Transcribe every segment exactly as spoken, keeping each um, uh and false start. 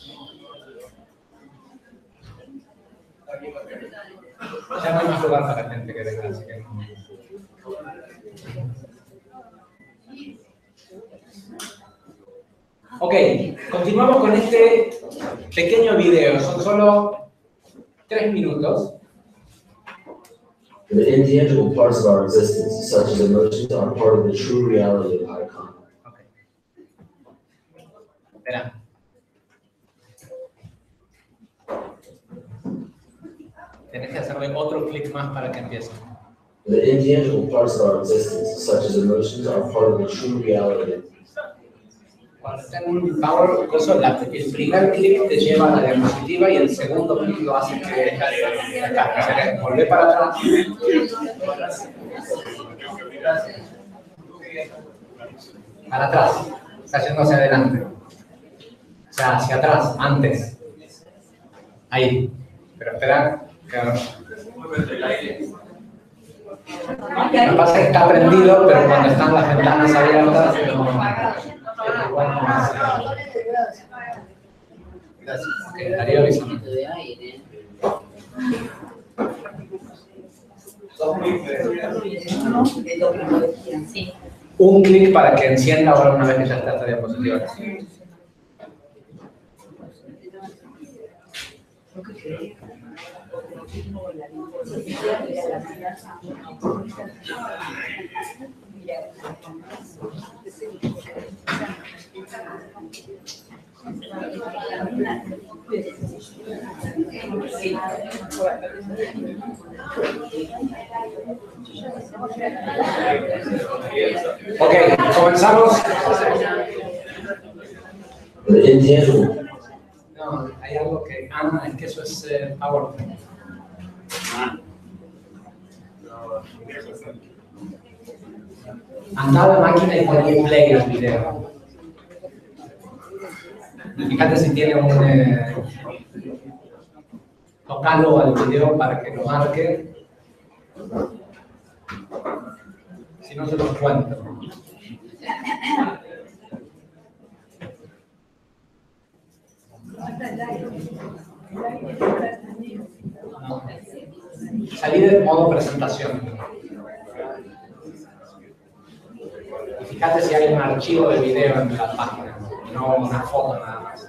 Ya no hay más lugar para la gente que venga, así que no. Ok, continuamos con este pequeño video. Son solo tres minutos. The intangible parts of our existence, such as emotions, are part of the true reality of high contact. Okay. Espera. Tienes que hacerle otro clic más para que empiece. The intangible parts of our existence, such as emotions, are part of the true reality. Cuando está en un Power, la, el primer clic te lleva a la diapositiva y el segundo clic lo hace que acá. O sea, volver para atrás. Para atrás. Está yendo hacia adelante. O sea, hacia atrás, antes. Ahí. Pero espera. Claro. Lo que pasa es que está prendido, pero cuando están las ventanas abiertas, no. Gracias. Okay, Darío avísame. Un clic para que encienda ahora una vez que ya está esta diapositiva. Ok, comenzamos. No, hay algo que... Ah, es que eso es eh, PowerPoint. Anda a la máquina y ponle play al video. Y fíjate si tiene un... Eh, tocalo al video para que lo marque. Si no, se los cuento. No. Salí del modo presentación. Y fíjate si hay un archivo de video en la página, no una foto nada más.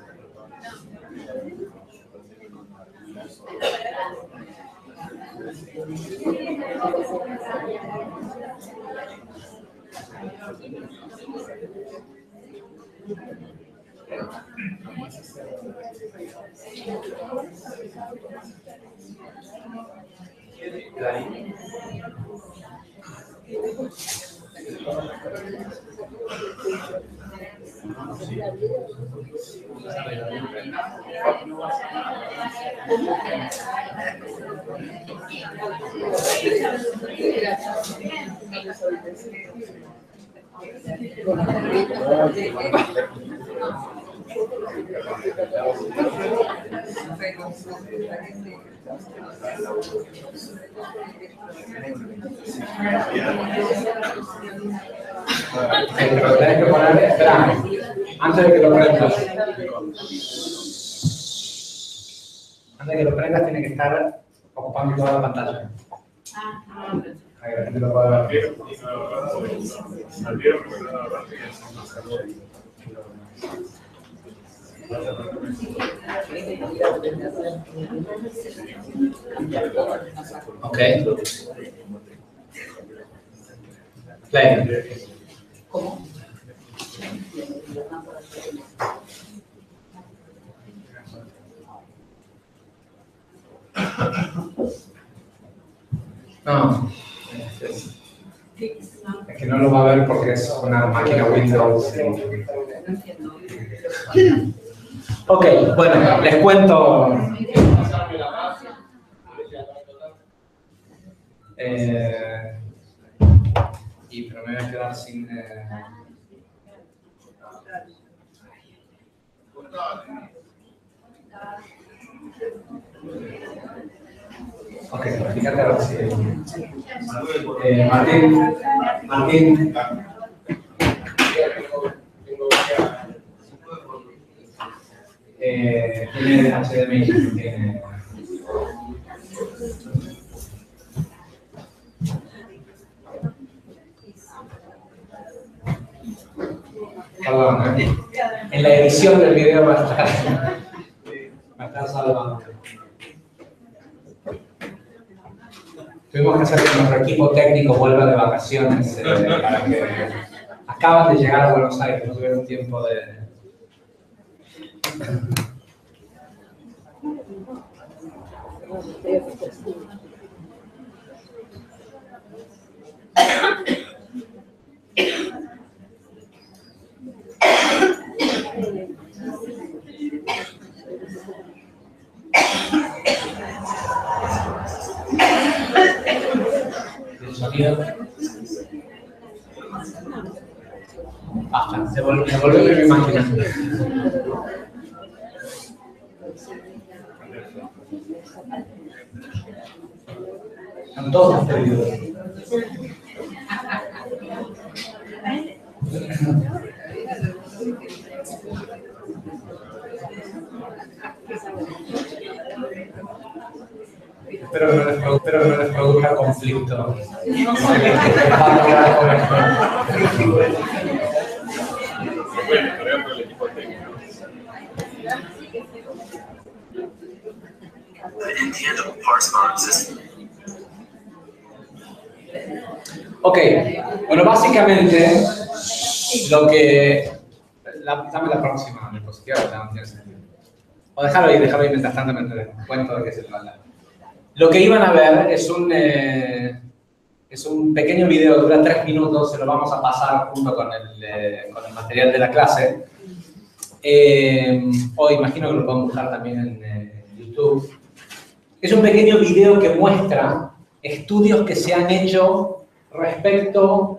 Pero tenés que poner, espera, antes de que lo prendas. Antes de que lo prendas tiene que estar ocupando toda la pantalla. Ahí la gente lo puede ver. Ok. Play. ¿Cómo? No. Es que no lo va a ver porque es una máquina Windows. Ok, bueno, les cuento. Eh, y pero me voy a quedar sin. Eh... Ok, fíjate a ver si. Eh, Martín. Martín. eh, tiene H D M I, tiene... Perdón, ¿eh? En la edición del video va a estar, va a estar salvando. Tuvimos que hacer que nuestro equipo técnico vuelva de vacaciones eh, para que acaban de llegar a Buenos Aires, no tuvieron tiempo de... ¿El sonido? Basta, se volvió, se volvió mi máquina. Están todos perdidos. Espero que no les, espero que no les produzca conflicto. Ok, bueno, básicamente lo que... La, dame la próxima diapositiva, no tiene sentido. O déjalo ahí, déjalo ahí mientras tanto me cuento de qué se trata. Lo que iban a ver es un, eh, es un pequeño video, dura tres minutos, se lo vamos a pasar junto con el, eh, con el material de la clase. Eh, o imagino que lo pueden buscar también en eh, YouTube. Es un pequeño video que muestra estudios que se han hecho respecto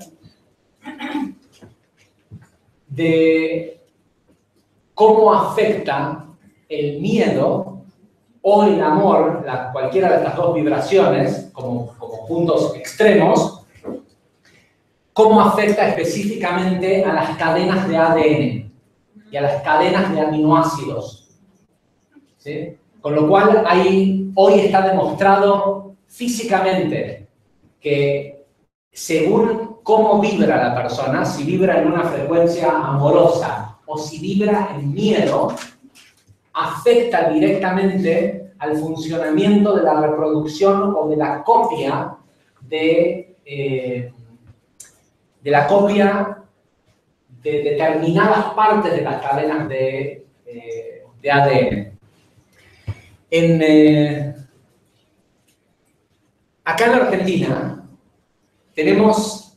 de cómo afecta el miedo o el amor, la, cualquiera de estas dos vibraciones, como, como puntos extremos, cómo afecta específicamente a las cadenas de A D N y a las cadenas de aminoácidos. ¿Sí? Con lo cual, hay, hoy está demostrado físicamente que según cómo vibra la persona, si vibra en una frecuencia amorosa o si vibra en miedo, afecta directamente al funcionamiento de la reproducción o de la copia de, eh, de la copia de determinadas partes de las cadenas de, eh, de A D N. En, eh, acá en la Argentina tenemos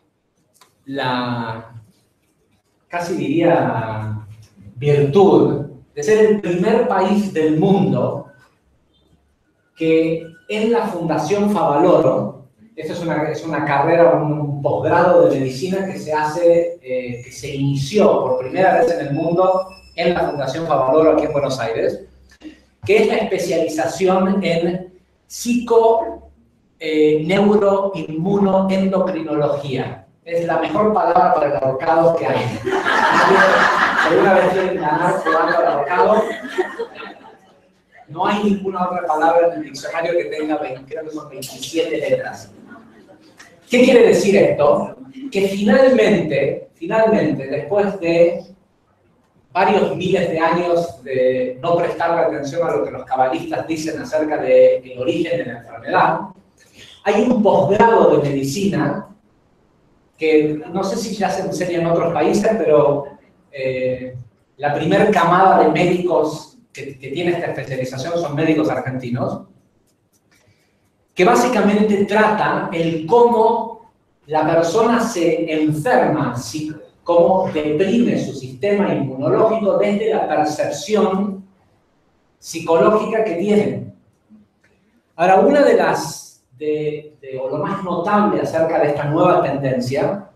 la, casi diría, virtud de ser el primer país del mundo que en la Fundación Favaloro, esta es una, es una carrera, un, un posgrado de medicina que se hace, eh, que se inició por primera vez en el mundo en la Fundación Favaloro aquí en Buenos Aires, que es la especialización en psico, eh, neuro, inmuno, endocrinología. Es la mejor palabra para el ahorcado que hay. Si alguna vez quieren ganar jugando al ahorcado, no hay ninguna otra palabra en el diccionario que tenga, creo que son veintisiete letras. ¿Qué quiere decir esto? Que finalmente, finalmente, después de varios miles de años de no prestarle atención a lo que los cabalistas dicen acerca del origen de la enfermedad, hay un posgrado de medicina que no sé si ya se enseña en otros países, pero eh, la primera camada de médicos que, que tiene esta especialización son médicos argentinos, que básicamente trata el cómo la persona se enferma, cómo deprime su sistema inmunológico desde la percepción psicológica que tiene. Ahora, una de las De, de, o lo más notable acerca de esta nueva tendencia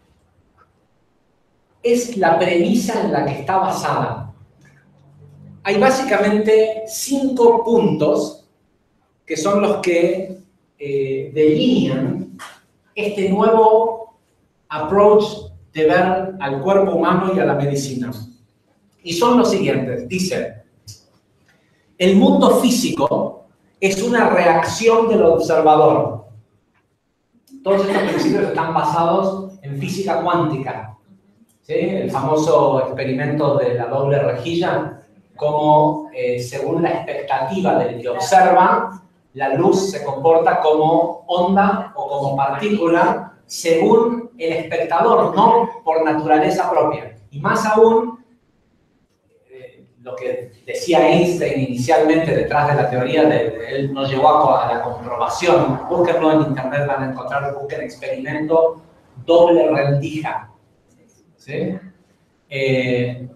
es la premisa en la que está basada. Hay básicamente cinco puntos que son los que eh, delinean este nuevo approach de ver al cuerpo humano y a la medicina. y son los siguientes. Dice, el mundo físico es una reacción del observador. Todos estos principios están basados en física cuántica. ¿Sí? El famoso experimento de la doble rejilla, como eh, según la expectativa del que observa, la luz se comporta como onda o como partícula según el espectador, no por naturaleza propia. Y más aún, eh, lo que decía Einstein inicialmente detrás de la teoría, de, de él nos llevó a, a la comprobación. Búsquenlo en internet, van a encontrar, busquen experimento doble rendija. ¿Sí? Eh,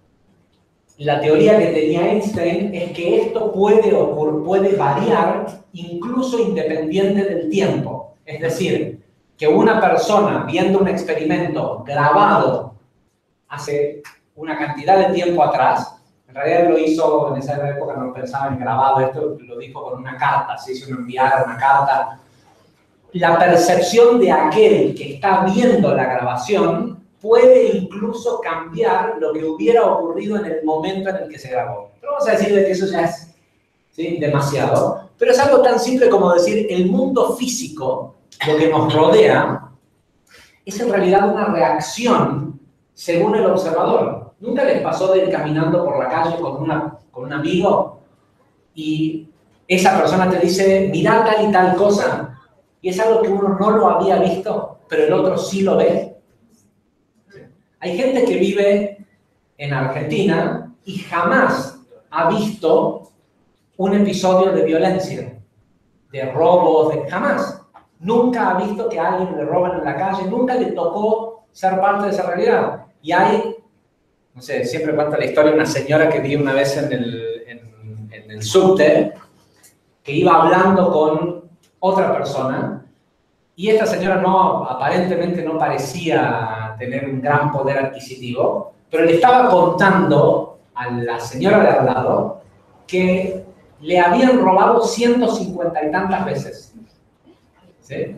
la teoría que tenía Einstein es que esto puede, ocurrir, puede variar incluso independiente del tiempo. Es decir, que una persona viendo un experimento grabado hace una cantidad de tiempo atrás, en realidad lo hizo, en esa época no pensaba en grabado, esto lo dijo con una carta, si uno enviara una carta, la percepción de aquel que está viendo la grabación puede incluso cambiar lo que hubiera ocurrido en el momento en el que se grabó. Pero vamos a decir que eso ya es, ¿sí?, demasiado, pero es algo tan simple como decir el mundo físico, lo que nos rodea, es en realidad una reacción según el observador. ¿Nunca les pasó de ir caminando por la calle con, una, con un amigo y esa persona te dice, mirá tal y tal cosa, y es algo que uno no lo había visto, pero el otro sí lo ve? Hay gente que vive en Argentina y jamás ha visto un episodio de violencia, de robos, de, jamás. Nunca ha visto que a alguien le roban en la calle, nunca le tocó ser parte de esa realidad. Y hay, no sé, siempre cuenta la historia de una señora que vi una vez en el, en, en el subte, que iba hablando con otra persona, y esta señora no, aparentemente no parecía tener un gran poder adquisitivo, pero le estaba contando a la señora de al lado que le habían robado ciento cincuenta y tantas veces. ¿Sí?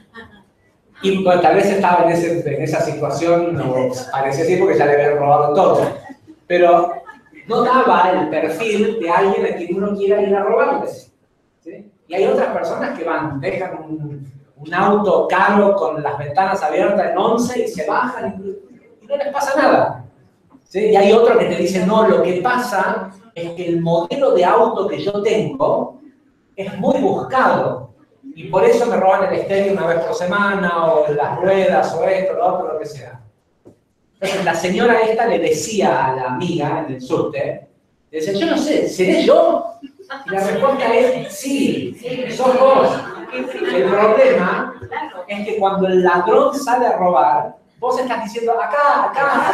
Y bueno, tal vez estaba en, ese, en esa situación, no parecía así porque ya le habían robado todo, pero no daba el perfil de alguien a quien uno quiera ir a robarles. ¿Sí? Y hay otras personas que van, dejan un, un auto caro con las ventanas abiertas en once y se bajan y, y no les pasa nada. ¿Sí? Y hay otro que te dice, no, lo que pasa es que el modelo de auto que yo tengo es muy buscado. Y por eso me roban el estéreo una vez por semana, o las ruedas, o esto, lo otro, lo que sea. Entonces la señora esta le decía a la amiga en el subte, le decía, yo no sé, ¿seré yo? Y la respuesta es, sí, sos vos. El problema es que cuando el ladrón sale a robar, vos estás diciendo, acá, acá,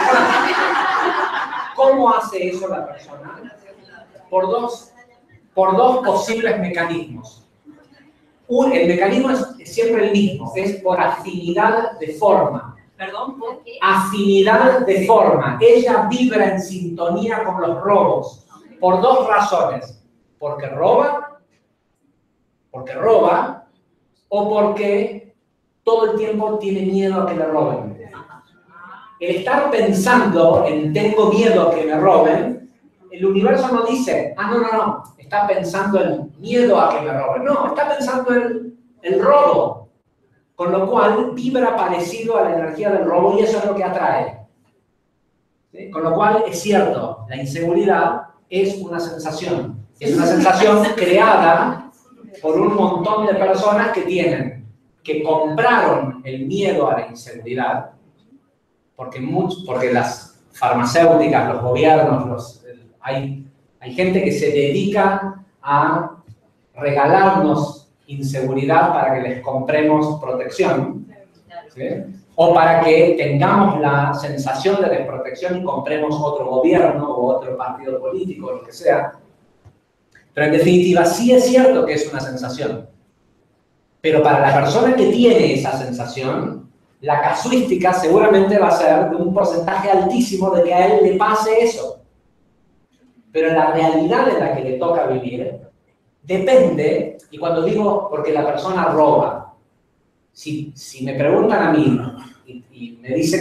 acá. ¿Cómo hace eso la persona? Por dos, por dos posibles mecanismos. Un, el mecanismo es siempre el mismo, es por afinidad de forma. ¿Perdón? ¿Por qué? Afinidad de forma. Ella vibra en sintonía con los robos. Por dos razones. Porque roba, porque roba, o porque todo el tiempo tiene miedo a que le roben. El estar pensando en tengo miedo a que me roben, el universo no dice, ah, no, no, no, está pensando en miedo a que me roben. No, está pensando en el robo. Con lo cual, vibra parecido a la energía del robo y eso es lo que atrae. ¿Sí? Con lo cual, es cierto, la inseguridad es una sensación. Es una sensación creada por un montón de personas que tienen, que compraron el miedo a la inseguridad, porque, mucho, porque las farmacéuticas, los gobiernos, los, hay, hay gente que se dedica a regalarnos inseguridad para que les compremos protección, ¿sí? O para que tengamos la sensación de desprotección y compremos otro gobierno o otro partido político, o lo que sea. Pero en definitiva, sí es cierto que es una sensación. Pero para la persona que tiene esa sensación, la casuística seguramente va a ser de un porcentaje altísimo de que a él le pase eso. Pero la realidad en la que le toca vivir depende, y cuando digo porque la persona roba, si, si me preguntan a mí y, y me dicen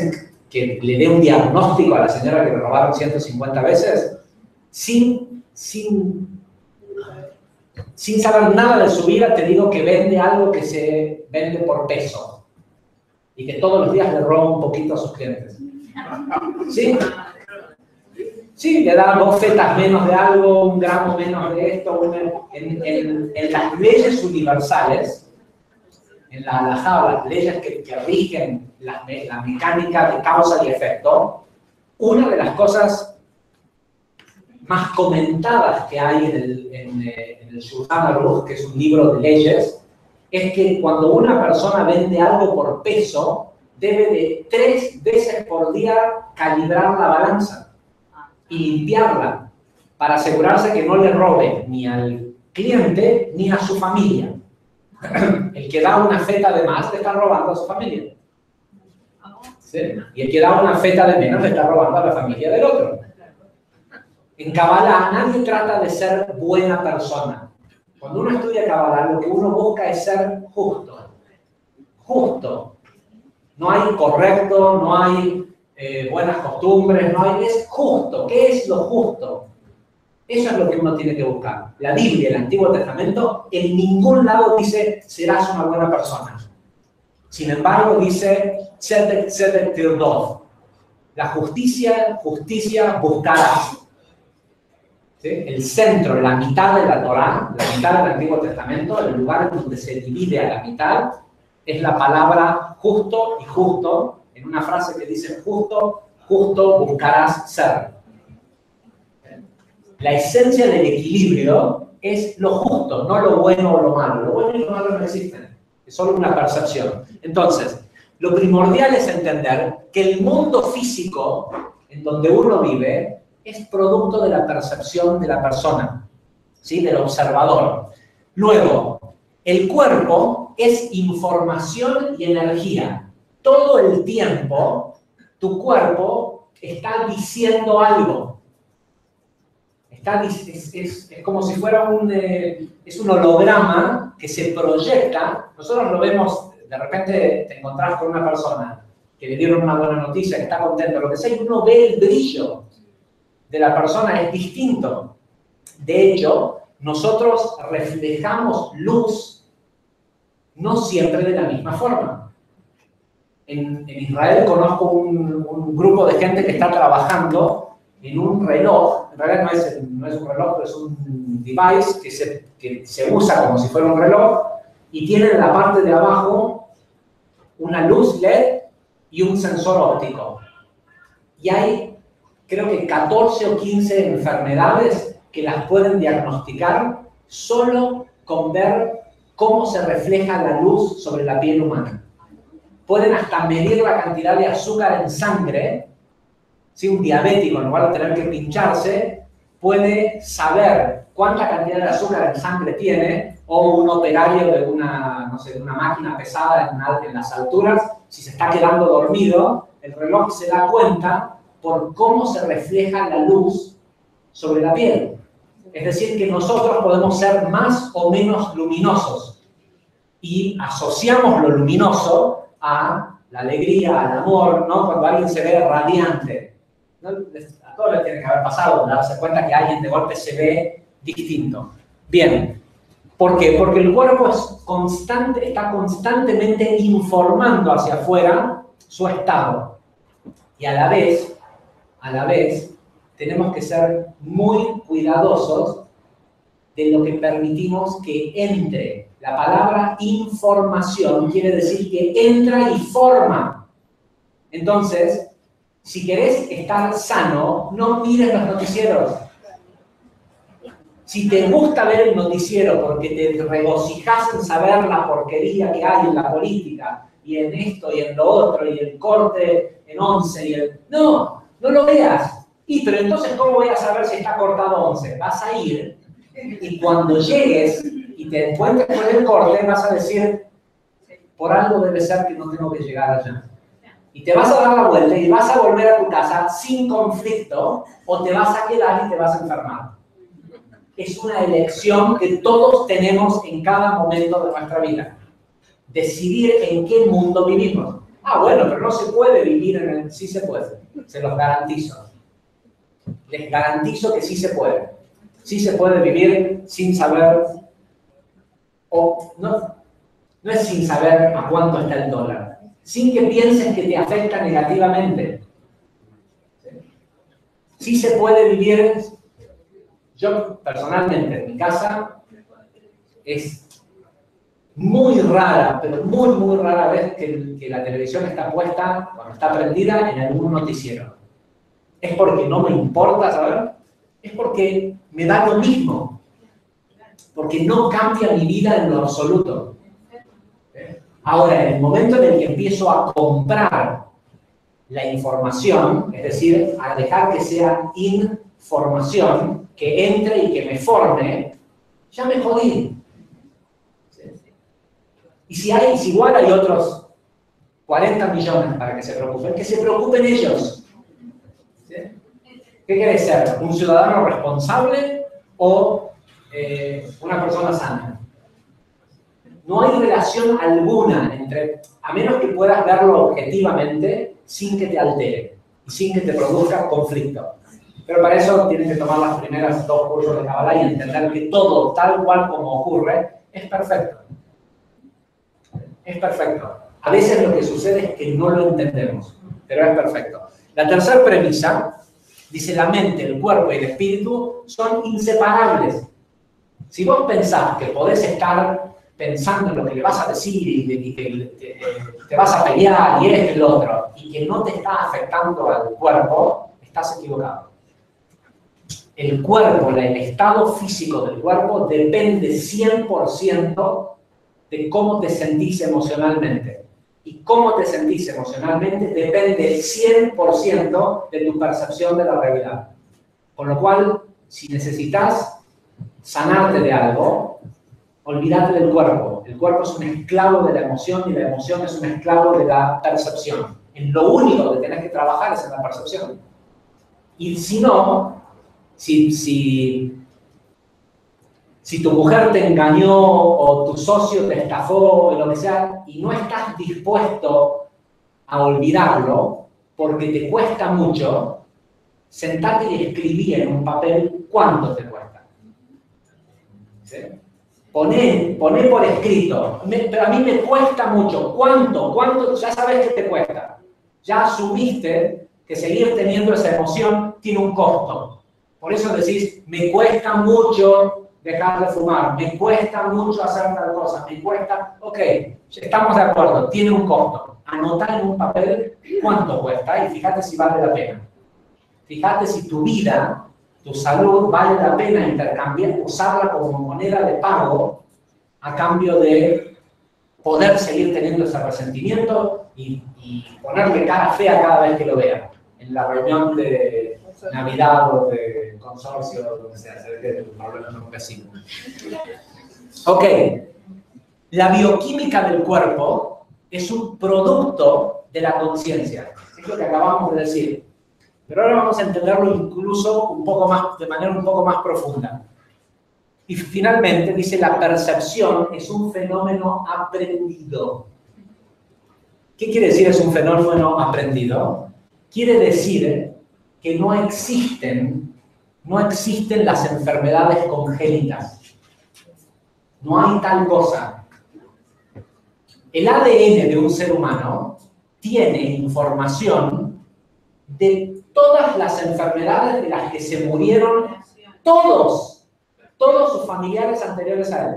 que le dé un diagnóstico a la señora que le robaron ciento cincuenta veces, sin, sin, sin saber nada de su vida, te digo que vende algo que se vende por peso y que todos los días le roba un poquito a sus clientes. ¿Sí? Sí, le da dos fetas menos de algo, un gramo menos de esto. Una, en, en, en las leyes universales, en la halajá, las leyes que, que rigen la, la mecánica de causa y efecto, una de las cosas más comentadas que hay en el, en, en el Shulchan Aruch, que es un libro de leyes, es que cuando una persona vende algo por peso, debe de tres veces por día calibrar la balanza y limpiarla para asegurarse que no le robe ni al cliente ni a su familia. El que da una feta de más le está robando a su familia. ¿Sí? Y el que da una feta de menos le está robando a la familia del otro. En Kabbalah nadie trata de ser buena persona. Cuando uno estudia Kabbalah, lo que uno busca es ser justo. Justo. No hay correcto, no hay eh, buenas costumbres, no hay... Es justo. ¿Qué es lo justo? Eso es lo que uno tiene que buscar. La Biblia, el Antiguo Testamento, en ningún lado dice serás una buena persona. Sin embargo, dice tzedek tzedek tirdof. La justicia, justicia buscarás. ¿Sí? El centro, la mitad de la Torá, la mitad del Antiguo Testamento, el lugar donde se divide a la mitad, es la palabra justo y justo, en una frase que dice justo, justo buscarás ser. La esencia del equilibrio es lo justo, no lo bueno o lo malo. Lo bueno y lo malo no existen, es solo una percepción. Entonces, lo primordial es entender que el mundo físico en donde uno vive es producto de la percepción de la persona, ¿sí? Del observador. Luego, el cuerpo es información y energía. Todo el tiempo, tu cuerpo está diciendo algo. Está, es, es, es como si fuera un, eh, es un holograma que se proyecta. Nosotros lo vemos, de repente te encontrás con una persona que le dieron una buena noticia, que está contento, lo que sea, y uno ve el brillo de la persona, es distinto. De hecho, nosotros reflejamos luz no siempre de la misma forma. En, en Israel conozco un, un grupo de gente que está trabajando en un reloj. En realidad no es, no es un reloj, pero es un device que se, que se usa como si fuera un reloj y tiene en la parte de abajo una luz L E D y un sensor óptico. Y hay, creo que catorce o quince enfermedades que las pueden diagnosticar solo con ver cómo se refleja la luz sobre la piel humana. Pueden hasta medir la cantidad de azúcar en sangre. Si un diabético, en lugar de tener que pincharse, puede saber cuánta cantidad de azúcar en sangre tiene, o un operario de una, no sé, de una máquina pesada en, una, en las alturas, si se está quedando dormido, el reloj se da cuenta por cómo se refleja la luz sobre la piel. Es decir, que nosotros podemos ser más o menos luminosos y asociamos lo luminoso a la alegría, al amor, ¿no? Cuando alguien se ve radiante, ¿no? A todos les tiene que haber pasado, darse cuenta que alguien de golpe se ve distinto. Bien, ¿por qué? Porque el cuerpo es constante, está constantemente informando hacia afuera su estado. Y a la vez, a la vez, tenemos que ser muy cuidadosos de lo que permitimos que entre. La palabra información quiere decir que entra y forma. Entonces, si querés estar sano, no mires los noticieros. Si te gusta ver el noticiero porque te regocijas en saber la porquería que hay en la política, y en esto, y en lo otro, y el corte en once, y el... No, no lo veas. Y, pero entonces, ¿cómo voy a saber si está cortado once? Vas a ir, y cuando llegues y te encuentres con el corte, vas a decir, por algo debe ser que no tengo que llegar allá. Y te vas a dar la vuelta y vas a volver a tu casa sin conflicto, o te vas a quedar y te vas a enfermar. Es una elección que todos tenemos en cada momento de nuestra vida. Decidir en qué mundo vivimos. Ah, bueno, pero no se puede vivir en el... Sí se puede, se los garantizo. Les garantizo que sí se puede. Sí se puede vivir sin saber, o no, no es sin saber a cuánto está el dólar, sin que pienses que te afecta negativamente. Sí se puede vivir. Yo personalmente, en mi casa, es muy rara, pero muy, muy rara vez que, que la televisión está puesta, cuando está prendida, en algún noticiero. ¿Es porque no me importa saber? Es porque me da lo mismo. Porque no cambia mi vida en lo absoluto. Ahora, en el momento en el que empiezo a comprar la información, es decir, a dejar que sea información, que entre y que me forme, ya me jodí. Y si hay, si igual hay otros cuarenta millones para que se preocupen, que se preocupen ellos. ¿Sí? ¿Qué querés ser? ¿Un ciudadano responsable o eh, una persona sana? No hay relación alguna entre, a menos que puedas verlo objetivamente, sin que te altere y sin que te produzca conflicto. Pero para eso tienes que tomar las primeras dos cursos de Kabbalah y entender que todo, tal cual como ocurre, es perfecto. Es perfecto. A veces lo que sucede es que no lo entendemos, pero es perfecto. La tercera premisa dice: la mente, el cuerpo y el espíritu son inseparables. Si vos pensás que podés estar pensando en lo que le vas a decir y que te, te vas a pelear y esto y lo otro, y que no te está afectando al cuerpo, estás equivocado. El cuerpo, el estado físico del cuerpo depende cien por ciento de cómo te sentís emocionalmente. Y cómo te sentís emocionalmente depende cien por ciento de tu percepción de la realidad. Con lo cual, si necesitas sanarte de algo, olvídate del cuerpo. El cuerpo es un esclavo de la emoción y la emoción es un esclavo de la percepción. En lo único que tenés que trabajar es en la percepción. Y si no, si, si, si tu mujer te engañó o tu socio te estafó o lo que sea, y no estás dispuesto a olvidarlo porque te cuesta mucho, sentate y escribí en un papel cuánto te cuesta. ¿Sí? Poné, poné por escrito, me, pero a mí me cuesta mucho. ¿Cuánto? ¿Cuánto? Ya sabes que te cuesta. Ya asumiste que seguir teniendo esa emoción tiene un costo. Por eso decís, me cuesta mucho dejar de fumar, me cuesta mucho hacer tal cosa, me cuesta... Ok, estamos de acuerdo, tiene un costo. Anotá en un papel cuánto cuesta y fíjate si vale la pena. Fíjate si tu vida, tu salud, vale la pena intercambiar, usarla como moneda de pago a cambio de poder seguir teniendo ese resentimiento y, y ponerle cara fea cada vez que lo vea. En la reunión de Navidad o de consorcio, o donde sea, se ve que el problema es un vecino. Ok, la bioquímica del cuerpo es un producto de la conciencia. Es lo que acabamos de decir. Pero ahora vamos a entenderlo incluso un poco más, de manera un poco más profunda. Y finalmente dice, la percepción es un fenómeno aprendido. ¿Qué quiere decir es un fenómeno aprendido? Quiere decir que no existen, no existen las enfermedades congénitas. No hay tal cosa. El A D N de un ser humano tiene información de todas las enfermedades de las que se murieron todos, todos sus familiares anteriores a él.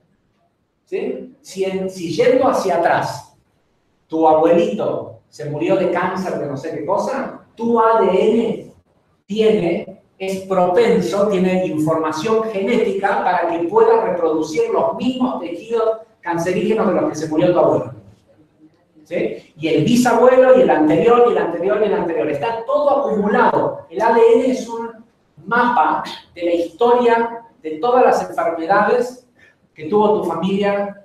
¿Sí? Si, en, si yendo hacia atrás, tu abuelito se murió de cáncer de no sé qué cosa, tu A D N tiene, es propenso, tiene información genética para que pueda reproducir los mismos tejidos cancerígenos de los que se murió tu abuelo. ¿Sí? Y el bisabuelo, y el anterior, y el anterior, y el anterior. Está todo acumulado. El A D N es un mapa de la historia de todas las enfermedades que tuvo tu familia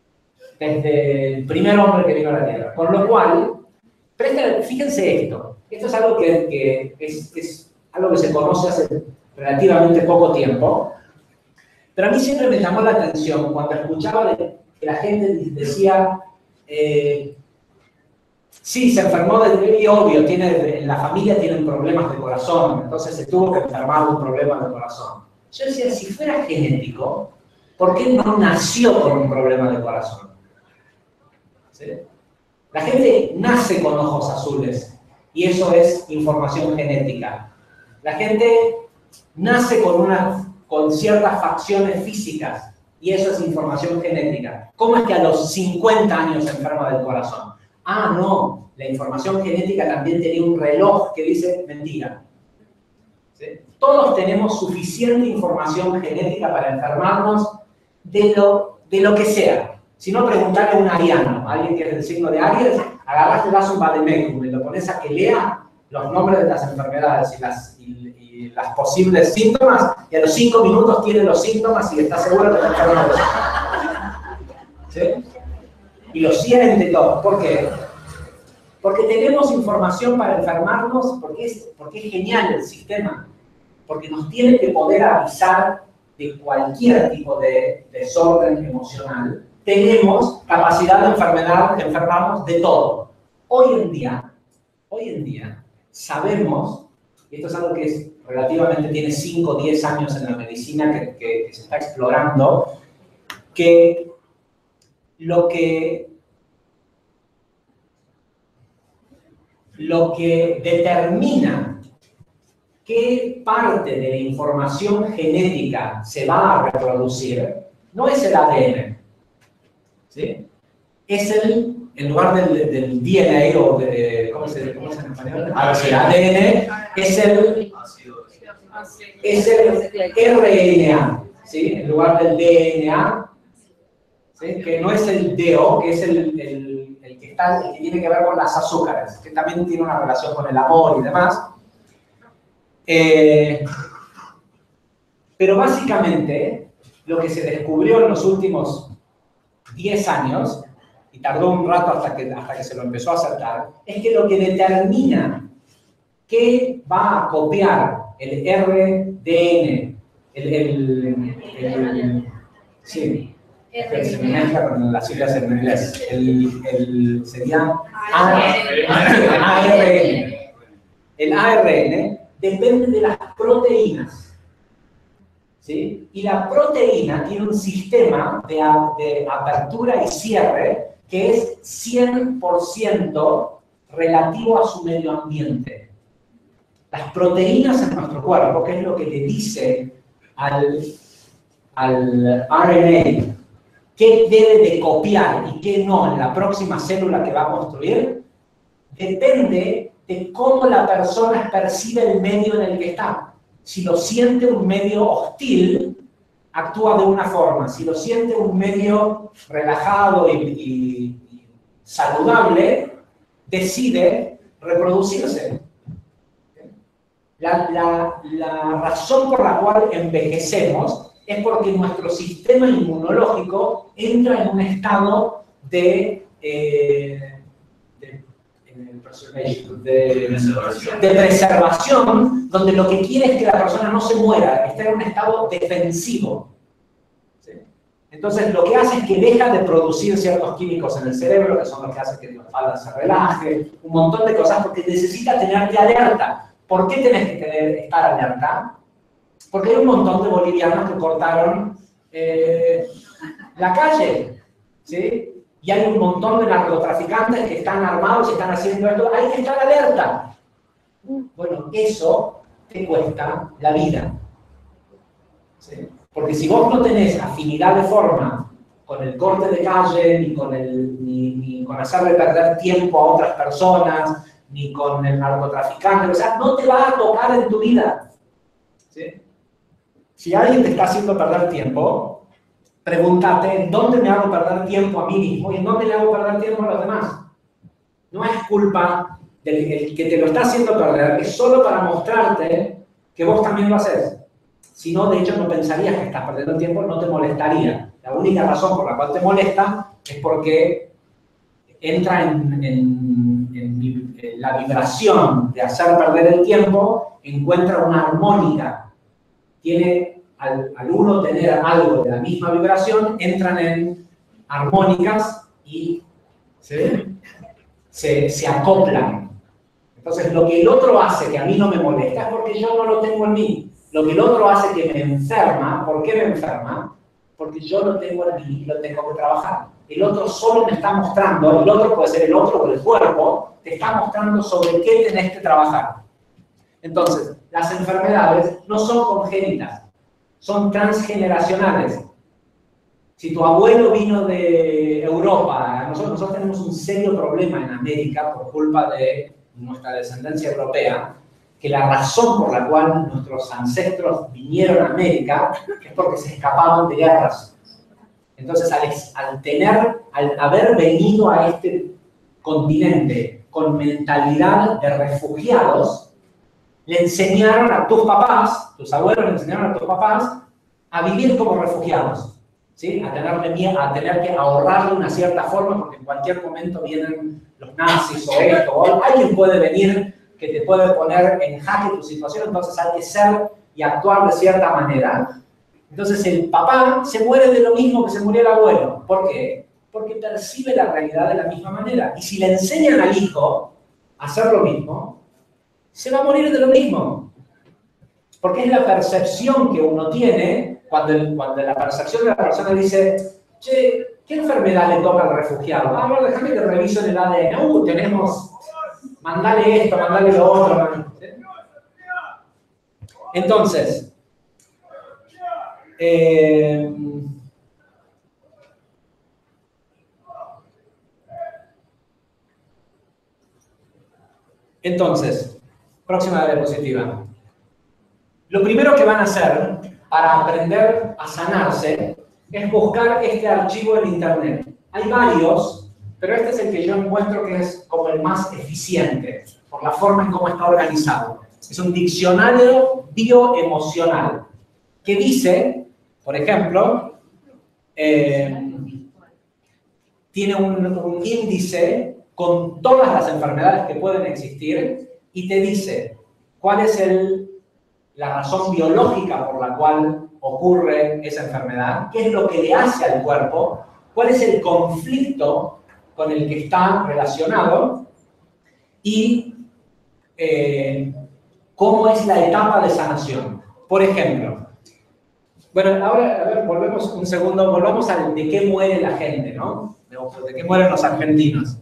desde el primer hombre que vino a la Tierra. Con lo cual, presten, fíjense esto. Esto es algo que, que es, es algo que se conoce hace relativamente poco tiempo. Pero a mí siempre me llamó la atención cuando escuchaba de, que la gente decía... Eh, Sí, se enfermó de y obvio, tiene, en la familia tienen problemas de corazón, entonces se tuvo que enfermar de un problema de corazón. Yo decía, si fuera genético, ¿por qué no nació con un problema de corazón? ¿Sí? La gente nace con ojos azules y eso es información genética. La gente nace con, una, con ciertas facciones físicas y eso es información genética. ¿Cómo es que a los cincuenta años se enferma del corazón? Ah, no, la información genética también tenía un reloj que dice mentira. ¿Sí? Todos tenemos suficiente información genética para enfermarnos de lo, de lo que sea. Si no, preguntarle a un ariano, a alguien que es del signo de Aries, agarras, le das un vademecum y lo pones a que lea los nombres de las enfermedades y las, y, y las posibles síntomas, y a los cinco minutos tiene los síntomas y está seguro que está enfermo. ¿Sí? Y lo siente todo. ¿Por qué? Porque tenemos información para enfermarnos, porque es, porque es genial el sistema, porque nos tiene que poder avisar de cualquier tipo de desorden emocional. Tenemos capacidad de, enfermedad, de enfermarnos de todo. Hoy en día, hoy en día, sabemos, y esto es algo que es, relativamente tiene cinco o diez años en la medicina que, que, que se está explorando, que lo que lo que determina qué parte de la información genética se va a reproducir no es el A D N, ¿sí? Es el, en lugar del, del D N A o de, ¿cómo se dice en español? El A D N es el, es el R N A, ¿sí? En lugar del D N A, ¿sí? Que no es el D O, que es el, el, el, que está, el que tiene que ver con las azúcares, que también tiene una relación con el amor y demás. Eh, pero básicamente, lo que se descubrió en los últimos diez años, y tardó un rato hasta que, hasta que se lo empezó a acertar, es que lo que determina qué va a copiar el R D N, el, el, el, el sí, se me mezcla con las siglas en inglés, el, el, sería A R N. El A R N depende de las proteínas, ¿sí? Y la proteína tiene un sistema de, de apertura y cierre que es cien por ciento relativo a su medio ambiente. Las proteínas en nuestro cuerpo, que es lo que le dice al, al R N A qué debe de copiar y qué no en la próxima célula que va a construir, depende de cómo la persona percibe el medio en el que está. Si lo siente un medio hostil, actúa de una forma. Si lo siente un medio relajado y, y, y saludable, decide reproducirse. La, la, la razón por la cual envejecemos es porque nuestro sistema inmunológico entra en un estado de... Eh, De, de preservación, donde lo que quiere es que la persona no se muera, está en un estado defensivo. ¿Sí? Entonces, lo que hace es que deja de producir ciertos químicos en el cerebro, que son los que hacen que tu espalda se relaje, un montón de cosas, porque necesita tenerte alerta. ¿Por qué tenés que tener, estar alerta? Porque hay un montón de bolivianos que cortaron eh, la calle, ¿sí? Y hay un montón de narcotraficantes que están armados y están haciendo esto. Hay que estar alerta. Bueno, eso te cuesta la vida. ¿Sí? Porque si vos no tenés afinidad de forma con el corte de calle, ni con, el, ni, ni con hacerle perder tiempo a otras personas, ni con el narcotraficante, o sea, no te va a tocar en tu vida. ¿Sí? Si alguien te está haciendo perder tiempo, pregúntate, ¿dónde me hago perder tiempo a mí mismo y en dónde le hago perder tiempo a los demás? No es culpa del el que te lo está haciendo perder, es solo para mostrarte que vos también lo haces. Si no, de hecho, no pensarías que estás perdiendo tiempo, no te molestaría. La única razón por la cual te molesta es porque entra en, en, en, en la vibración de hacer perder el tiempo, encuentra una armónica. Tiene... Al, al uno tener algo de la misma vibración, entran en armónicas y ¿sí? se, se acoplan. Entonces, lo que el otro hace que a mí no me molesta es porque yo no lo tengo en mí. Lo que el otro hace que me enferma, ¿por qué me enferma? Porque yo lo tengo en mí y lo tengo que trabajar. El otro solo me está mostrando, el otro puede ser el otro o el cuerpo, te está mostrando sobre qué tenés que trabajar. Entonces, las enfermedades no son congénitas, son transgeneracionales. Si tu abuelo vino de Europa, nosotros, nosotros tenemos un serio problema en América por culpa de nuestra descendencia europea, que la razón por la cual nuestros ancestros vinieron a América es porque se escapaban de guerras. Entonces, al, al tener, al haber venido a este continente con mentalidad de refugiados, le enseñaron a tus papás, tus abuelos le enseñaron a tus papás a vivir como refugiados, ¿sí? A tenerle miedo, a tener que ahorrar de una cierta forma, porque en cualquier momento vienen los nazis o esto, o alguien puede venir que te puede poner en jaque tu situación, entonces hay que ser y actuar de cierta manera. Entonces el papá se muere de lo mismo que se murió el abuelo. ¿Por qué? Porque percibe la realidad de la misma manera. Y si le enseñan al hijo a hacer lo mismo, se va a morir de lo mismo. Porque es la percepción que uno tiene cuando, el, cuando la percepción de la persona dice, che, ¿qué enfermedad le toca al refugiado? Ah, bueno, déjame que reviso en el A D N. Uh, tenemos, mandale esto, mandale lo otro. Entonces, eh, entonces, próxima diapositiva. Lo primero que van a hacer para aprender a sanarse es buscar este archivo en internet. Hay varios, pero este es el que yo encuentro que es como el más eficiente, por la forma en cómo está organizado. Es un diccionario bioemocional que dice, por ejemplo, eh, tiene un, un índice con todas las enfermedades que pueden existir y te dice cuál es el, la razón biológica por la cual ocurre esa enfermedad, qué es lo que le hace al cuerpo, cuál es el conflicto con el que está relacionado y eh, cómo es la etapa de sanación. Por ejemplo, bueno, ahora, a ver, volvemos un segundo, volvamos al de qué muere la gente, ¿no? De, de qué mueren los argentinos.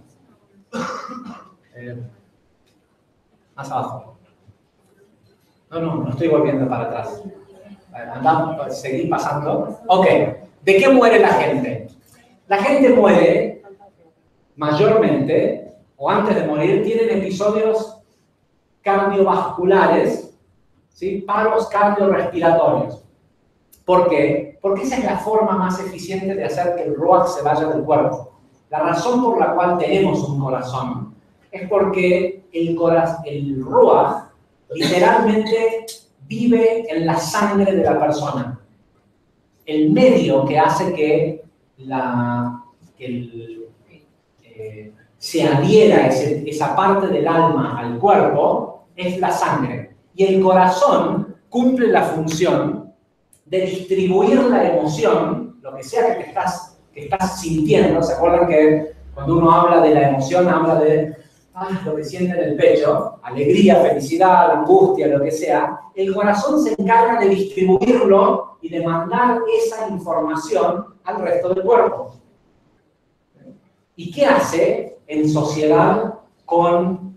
Eh, más abajo. No, no, no estoy volviendo para atrás. Andamos, seguí pasando. Ok, ¿de qué muere la gente? La gente muere, mayormente, o antes de morir, tienen episodios cardiovasculares, ¿sí? Paros cardiorrespiratorios. ¿Por qué? Porque esa es la forma más eficiente de hacer que el ruach se vaya del cuerpo. La razón por la cual tenemos un corazón es porque el, el ruach literalmente vive en la sangre de la persona. El medio que hace que, la, que el, eh, se adhiera ese, esa parte del alma al cuerpo es la sangre. Y el corazón cumple la función de distribuir la emoción, lo que sea que, te estás, que estás sintiendo. ¿Se acuerdan que cuando uno habla de la emoción, habla de ah, lo que siente en el pecho, alegría, felicidad, angustia, lo que sea? El corazón se encarga de distribuirlo y de mandar esa información al resto del cuerpo. ¿Y qué hace en sociedad con,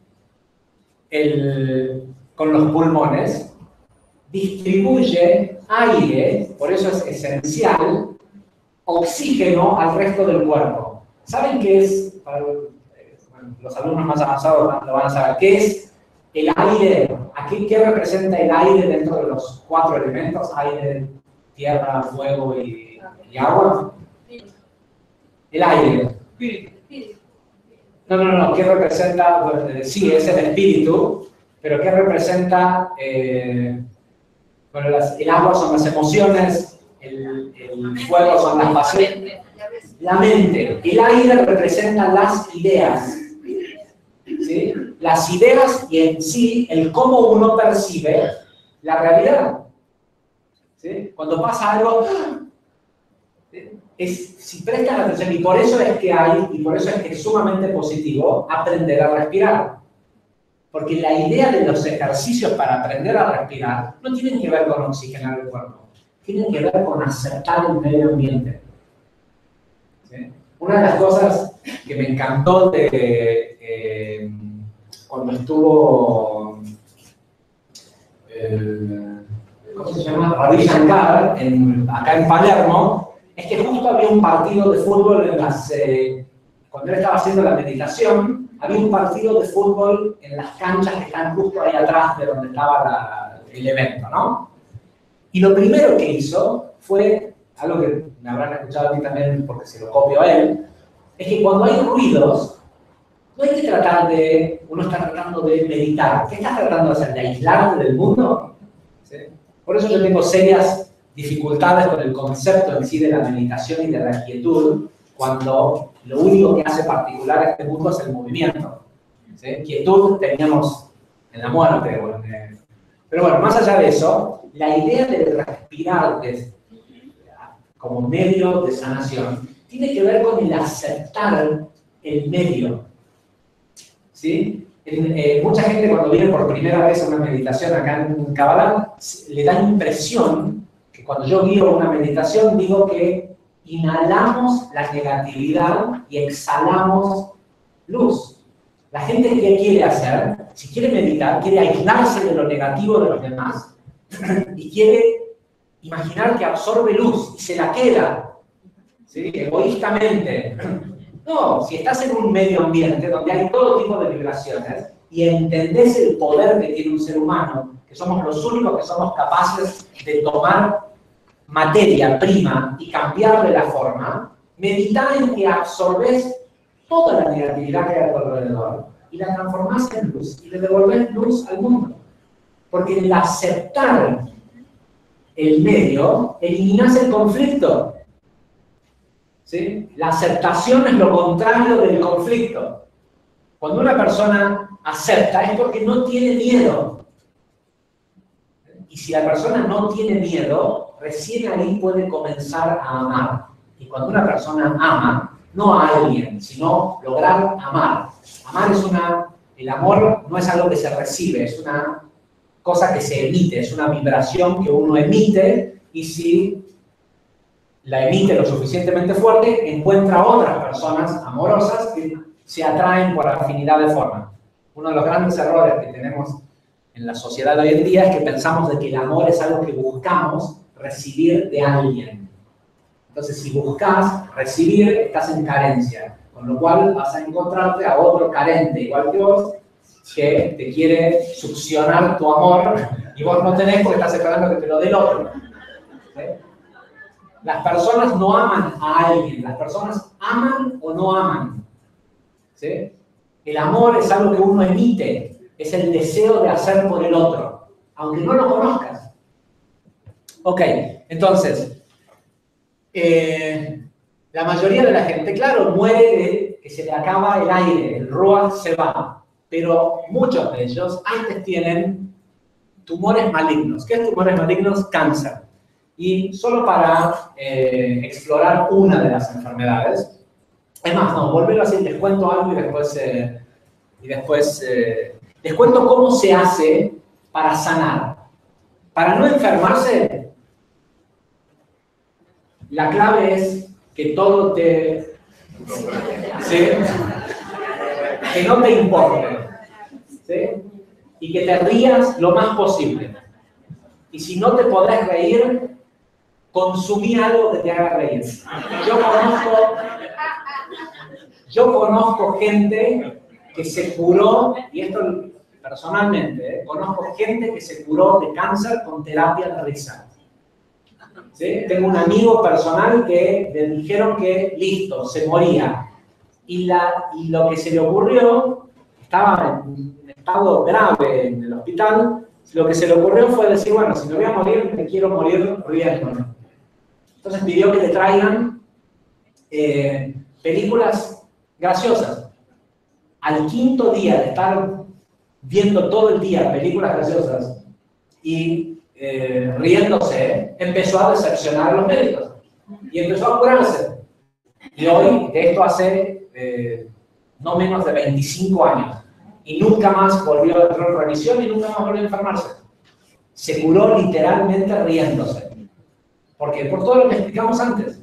el, con los pulmones? Distribuye aire, por eso es esencial, oxígeno al resto del cuerpo. ¿Saben qué es? Para los alumnos más avanzados lo van a saber. ¿Qué es el aire? ¿Aquí qué representa el aire dentro de los cuatro elementos? Aire, tierra, fuego y, y agua. El aire. No, no, no. ¿Qué representa? Bueno, eh, sí, es el espíritu, pero ¿qué representa? Eh, bueno, las, el agua son las emociones, el, el fuego son las pasiones. La mente. El aire representa las ideas. ¿Sí? Las ideas y en sí el cómo uno percibe la realidad. ¿Sí? Cuando pasa algo, ¿sí? es, si prestan atención, y por eso es que hay, y por eso es que es sumamente positivo aprender a respirar. Porque la idea de los ejercicios para aprender a respirar no tienen que ver con oxigenar el cuerpo, tienen que ver con aceptar el medio ambiente. ¿Sí? Una de las cosas que me encantó de eh, cuando estuvo eh, ¿cómo se llama? Ravi Shankar en, acá en Palermo, es que justo había un partido de fútbol en las, eh, cuando él estaba haciendo la meditación, había un partido de fútbol en las canchas que están justo ahí atrás de donde estaba la, el evento, ¿no? Y lo primero que hizo fue, algo que me habrán escuchado a mí también porque se lo copio a él, es que cuando hay ruidos, no hay que tratar de, uno está tratando de meditar. ¿Qué estás tratando de hacer? ¿De aislarte del mundo? ¿Sí? Por eso yo tengo serias dificultades con el concepto en sí de la meditación y de la quietud, cuando lo único que hace particular a este mundo es el movimiento. ¿Sí? Quietud teníamos en la muerte. O en el... Pero bueno, más allá de eso, la idea de respirar de, como medio de sanación tiene que ver con el aceptar el medio. ¿Sí? En, eh, mucha gente cuando viene por primera vez a una meditación acá en Kabbalah, le da impresión que cuando yo guío una meditación digo que inhalamos la negatividad y exhalamos luz. La gente que quiere hacer, si quiere meditar, quiere aislarse de lo negativo de los demás y quiere imaginar que absorbe luz y se la queda, ¿sí? Egoístamente. No, si estás en un medio ambiente donde hay todo tipo de vibraciones y entendés el poder que tiene un ser humano, que somos los únicos que somos capaces de tomar materia prima y cambiarle la forma, medita en que absorbes toda la negatividad que hay a tu alrededor y la transformás en luz y le devolvés luz al mundo. Porque el aceptar el medio, eliminás el conflicto. ¿Sí? La aceptación es lo contrario del conflicto. Cuando una persona acepta es porque no tiene miedo. Y si la persona no tiene miedo, recién ahí puede comenzar a amar. Y cuando una persona ama, no a alguien, sino lograr amar. Amar es una... El amor no es algo que se recibe, es una cosa que se emite, es una vibración que uno emite y si la emite lo suficientemente fuerte, encuentra a otras personas amorosas que se atraen por afinidad de forma. Uno de los grandes errores que tenemos en la sociedad de hoy en día es que pensamos de que el amor es algo que buscamos recibir de alguien. Entonces, si buscas recibir, estás en carencia, con lo cual vas a encontrarte a otro carente, igual que vos, que te quiere succionar tu amor y vos no tenés porque estás esperando que te lo dé el otro. ¿Sí? Las personas no aman a alguien, las personas aman o no aman. ¿Sí? El amor es algo que uno emite, es el deseo de hacer por el otro, aunque no lo conozcas. Ok, entonces, eh, la mayoría de la gente, claro, muere de que se le acaba el aire, el ruach se va, pero muchos de ellos antes tienen tumores malignos. ¿Qué es tumores malignos? Cáncer. Y solo para eh, explorar una de las enfermedades, es más, no, volverlo así, les cuento algo y después, eh, y después eh, les cuento cómo se hace para sanar. Para no enfermarse, la clave es que todo te... ¿sí? Que no te importe. ¿Sí? Y que te rías lo más posible. Y si no te podés reír, consumí algo que te haga reír. Yo conozco, yo conozco gente que se curó, y esto personalmente, ¿eh? Conozco gente que se curó de cáncer con terapia de risa. ¿Sí? Tengo un amigo personal que le dijeron que listo, se moría. Y, la, y lo que se le ocurrió, estaba en un estado grave en el hospital, lo que se le ocurrió fue decir, bueno, si me voy a morir, me quiero morir riéndome. Entonces pidió que le traigan eh, películas graciosas. Al quinto día de estar viendo todo el día películas graciosas y eh, riéndose, empezó a decepcionar a los médicos. Y empezó a curarse. Y hoy, de esto hace eh, no menos de veinticinco años. Y nunca más volvió a entrar en remisión y nunca más volvió a enfermarse. Se curó literalmente riéndose. ¿Por qué? Por todo lo que explicamos antes.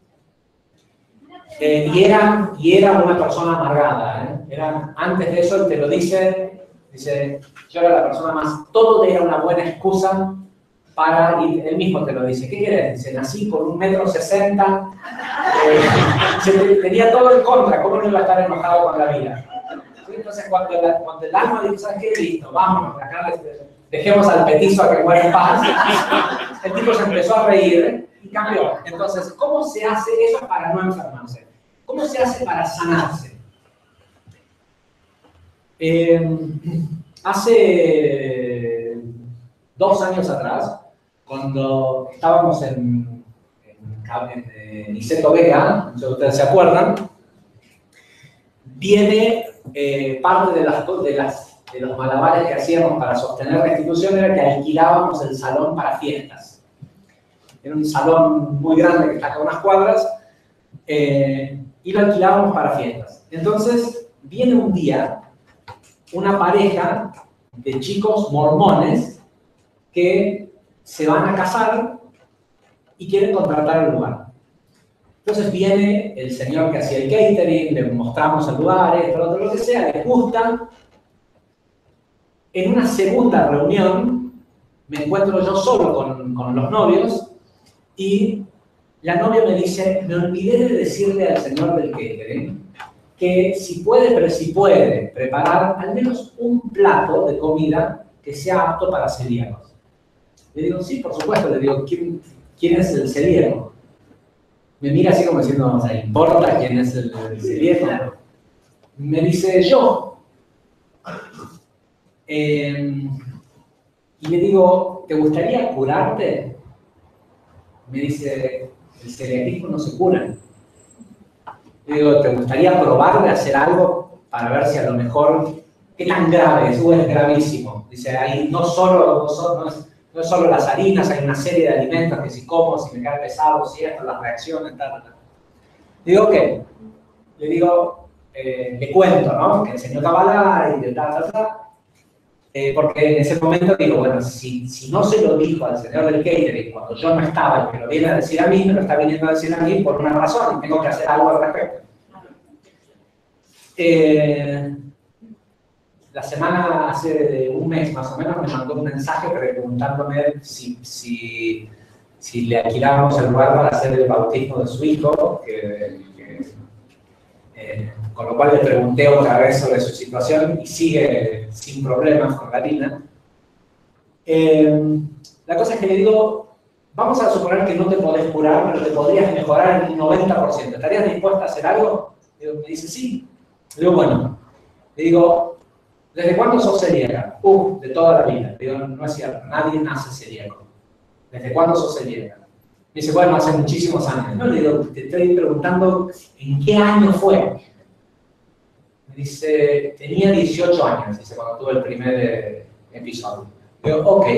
Eh, y, era, y era una persona amargada. ¿eh? Era, antes de eso, él te lo dice, dice, yo era la persona más, todo era una buena excusa para, y él mismo te lo dice, ¿qué querés? Dice, nací con un metro sesenta, eh, tenía todo en contra, ¿cómo no iba a estar enojado con la vida? ¿Sí? Entonces, cuando, la, cuando el alma dice, ¿sabes qué? Listo, vámonos, acá dejemos al petizo a que muera en paz. El tipo se empezó a reír y cambió. Entonces, ¿cómo se hace eso para no enfermarse? ¿Cómo se hace para sanarse? Eh, hace dos años atrás, cuando estábamos en, en, en, en Niceto Vega, si ustedes se acuerdan, viene eh, parte de, las, de, las, de los malabares que hacíamos para sostener la institución era que alquilábamos el salón para fiestas. Era un salón muy grande que está acá a unas cuadras, eh, y lo alquilábamos para fiestas. Entonces, viene un día una pareja de chicos mormones que se van a casar y quieren contratar el lugar. Entonces viene el señor que hacía el catering, le mostramos el lugar, esto, lo otro, lo que sea, les gusta. En una segunda reunión me encuentro yo solo con, con los novios y la novia me dice, me olvidé de decirle al señor del catering que si puede, pero si puede preparar al menos un plato de comida que sea apto para celíacos. Le digo, sí, por supuesto. Le digo, ¿quién, quién es el celíaco? Me mira así como diciendo, o sea, ¿importa quién es el, el celíaco? Me dice, yo. Eh, y le digo, ¿te gustaría curarte? Me dice, el celiaquismo no se cura. Le digo, ¿te gustaría probar de hacer algo para ver si a lo mejor, qué tan grave es? Uh, es gravísimo. Dice, ahí no solo, no, solo, no, es, no es solo las harinas, hay una serie de alimentos que si como, si me cae pesado, si esto, las reacciones, tal, tal. Le digo, ¿qué? Le digo, eh, le cuento, ¿no? Que enseñó Kabbalah y de tal, tal, tal. Eh, porque en ese momento digo, bueno, si, si no se lo dijo al señor del catering cuando yo no estaba, y me lo viene a decir a mí, me lo está viniendo a decir a mí por una razón, y tengo que hacer algo al respecto. Eh, la semana, hace un mes más o menos, me mandó un mensaje preguntándome si, si, si le alquilábamos el lugar para hacer el bautismo de su hijo, que, que, eh, con lo cual le pregunté otra vez sobre su situación y sigue sin problemas con la harina. Eh, la cosa es que le digo, vamos a suponer que no te podés curar, pero te podrías mejorar en un noventa por ciento. ¿Estarías dispuesta a hacer algo? Me dice, sí. Le digo, bueno. Le digo, ¿desde cuándo sos celíaca? Uh, de toda la vida. Le digo, no es cierto, nadie nace celíaco. ¿Desde cuándo sos celíaca? Me dice, bueno, hace muchísimos años. No, le digo, te estoy preguntando, ¿en qué año fue? Me dice, tenía dieciocho años, dice, cuando tuve el primer eh, episodio. Le digo, ok.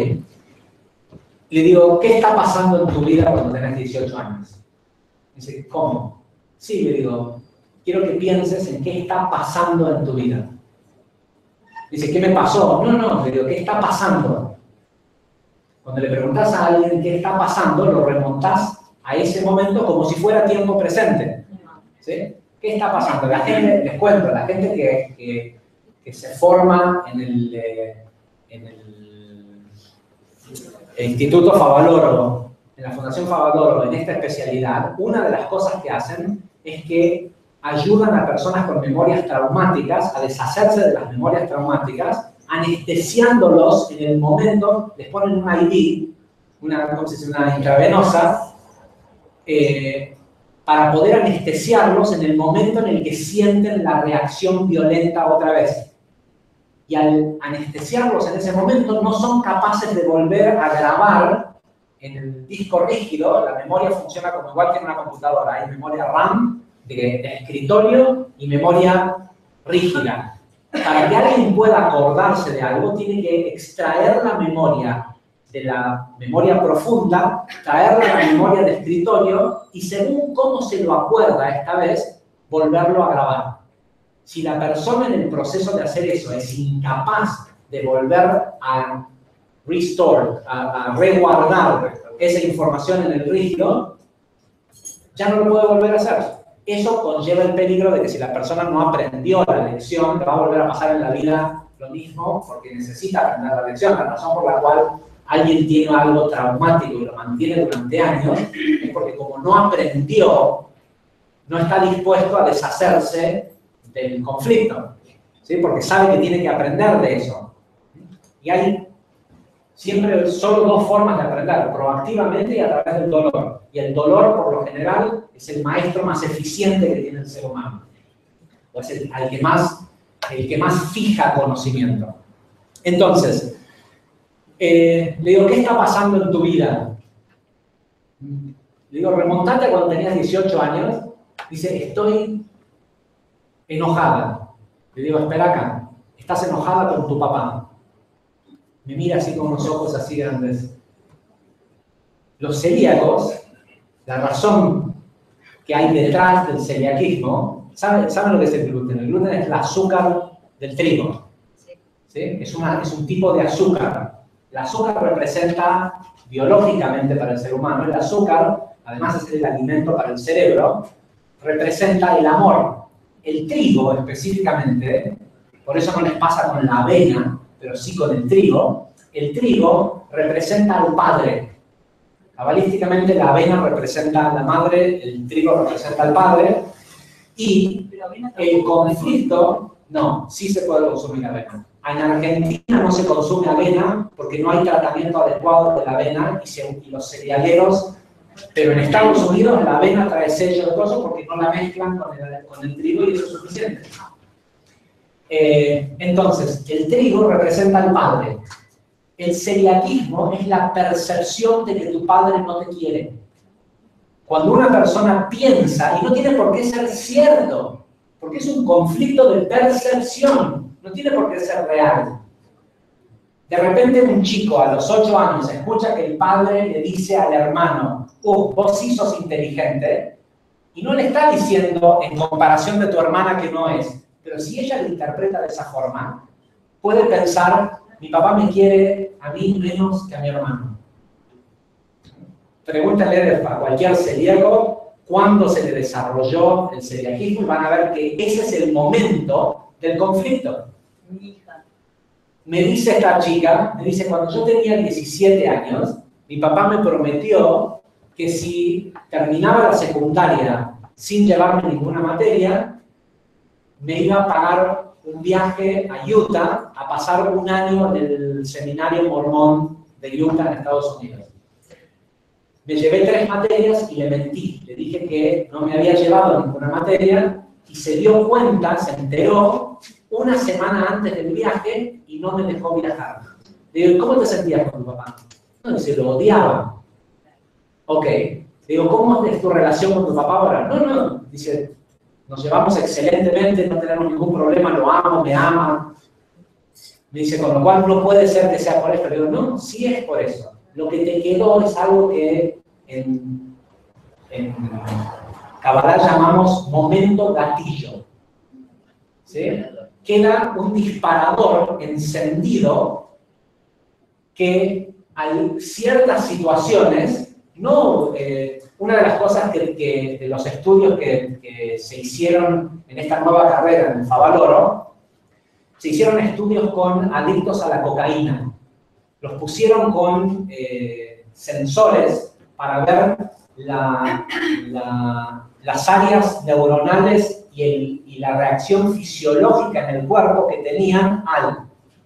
Le digo, ¿qué está pasando en tu vida cuando tenés dieciocho años? Me dice, ¿cómo? Sí, le digo, quiero que pienses en qué está pasando en tu vida. Dice, ¿qué me pasó? No, no, le digo, ¿qué está pasando? Cuando le preguntas a alguien qué está pasando, lo remontás a ese momento como si fuera tiempo presente. ¿Sí? ¿Qué está pasando? La gente, les cuento, la gente que, que, que se forma en el, eh, en el, el Instituto Favaloro, en la Fundación Favaloro, en esta especialidad, una de las cosas que hacen es que ayudan a personas con memorias traumáticas a deshacerse de las memorias traumáticas, anestesiándolos en el momento, les ponen una I V, una, ¿cómo se dice? Una intravenosa, eh, para poder anestesiarlos en el momento en el que sienten la reacción violenta otra vez. Y al anestesiarlos en ese momento no son capaces de volver a grabar en el disco rígido. La memoria funciona como igual que en una computadora. Hay memoria RAM de, de escritorio y memoria rígida. Para que alguien pueda acordarse de algo, tiene que extraer la memoria de la memoria profunda, traerla a la memoria de escritorio y según cómo se lo acuerda esta vez, volverlo a grabar. Si la persona en el proceso de hacer eso es incapaz de volver a restore, a, a reguardar esa información en el rígido, ya no lo puede volver a hacer. Eso conlleva el peligro de que si la persona no aprendió la lección, le va a volver a pasar en la vida lo mismo, porque necesita aprender la lección. La razón por la cual alguien tiene algo traumático y lo mantiene durante años es porque como no aprendió, no está dispuesto a deshacerse del conflicto, ¿sí? Porque sabe que tiene que aprender de eso. Y hay siempre solo dos formas de aprender, proactivamente y a través del dolor. Y el dolor, por lo general, es el maestro más eficiente que tiene el ser humano. O es el, el, que, más, el que más fija conocimiento. Entonces, eh, le digo, ¿qué está pasando en tu vida? Le digo, remontate cuando tenías dieciocho años. Dice, estoy enojada. Le digo, espera acá, estás enojada con tu papá. Me mira así con los ojos así grandes. Los celíacos, la razón que hay detrás del celiaquismo, ¿saben, ¿saben lo que es el gluten? El gluten es el azúcar del trigo. ¿Sí? Es, una, es un tipo de azúcar. El azúcar representa biológicamente para el ser humano, el azúcar, además de ser el alimento para el cerebro, representa el amor. El trigo específicamente, por eso no les pasa con la avena, pero sí con el trigo, el trigo representa al padre. Cabalísticamente la avena representa a la madre, el trigo representa al padre, y el conflicto, no, sí se puede consumir avena. En Argentina no se consume avena porque no hay tratamiento adecuado de la avena y, se, y los cerealeros, pero en Estados Unidos la avena trae sello de cosas porque no la mezclan con el, con el trigo y eso es suficiente. Eh, entonces, el trigo representa al padre. El celiaquismo es la percepción de que tu padre no te quiere. Cuando una persona piensa, y no tiene por qué ser cierto, porque es un conflicto de percepción, no tiene por qué ser real. De repente un chico a los ocho años escucha que el padre le dice al hermano, oh, vos sí sos inteligente, y no le está diciendo en comparación de tu hermana que no es. Pero si ella lo interpreta de esa forma, puede pensar, mi papá me quiere a mí menos que a mi hermano. Pregúntale a cualquier celíaco cuándo se le desarrolló el celiaquismo y van a ver que ese es el momento del conflicto. Mi hija. Me dice esta chica, me dice, cuando yo tenía diecisiete años, mi papá me prometió que si terminaba la secundaria sin llevarme ninguna materia, me iba a pagar un viaje a Utah a pasar un año en el seminario mormón de Utah en Estados Unidos. Me llevé tres materias y le mentí. Le dije que no me había llevado ninguna materia y se dio cuenta, se enteró una semana antes del viaje y no me dejó viajar. Le digo, ¿cómo te sentías con tu papá? No, dice, lo odiaba. Ok. Le digo, ¿cómo es tu relación con tu papá ahora? No, no. Dice, nos llevamos excelentemente, no tenemos ningún problema, lo amo, me ama. Me dice, con lo cual no puede ser que sea por esto. Le digo, no, sí es por eso. Lo que te quedó es algo que en, en Kabbalah llamamos momento gatillo. ¿Sí? Queda un disparador encendido que hay ciertas situaciones, no, eh, una de las cosas que, que de los estudios que, que se hicieron en esta nueva carrera en el Favaloro, se hicieron estudios con adictos a la cocaína. Los pusieron con eh, sensores para ver la, la, las áreas neuronales y, el, y la reacción fisiológica en el cuerpo que tenían al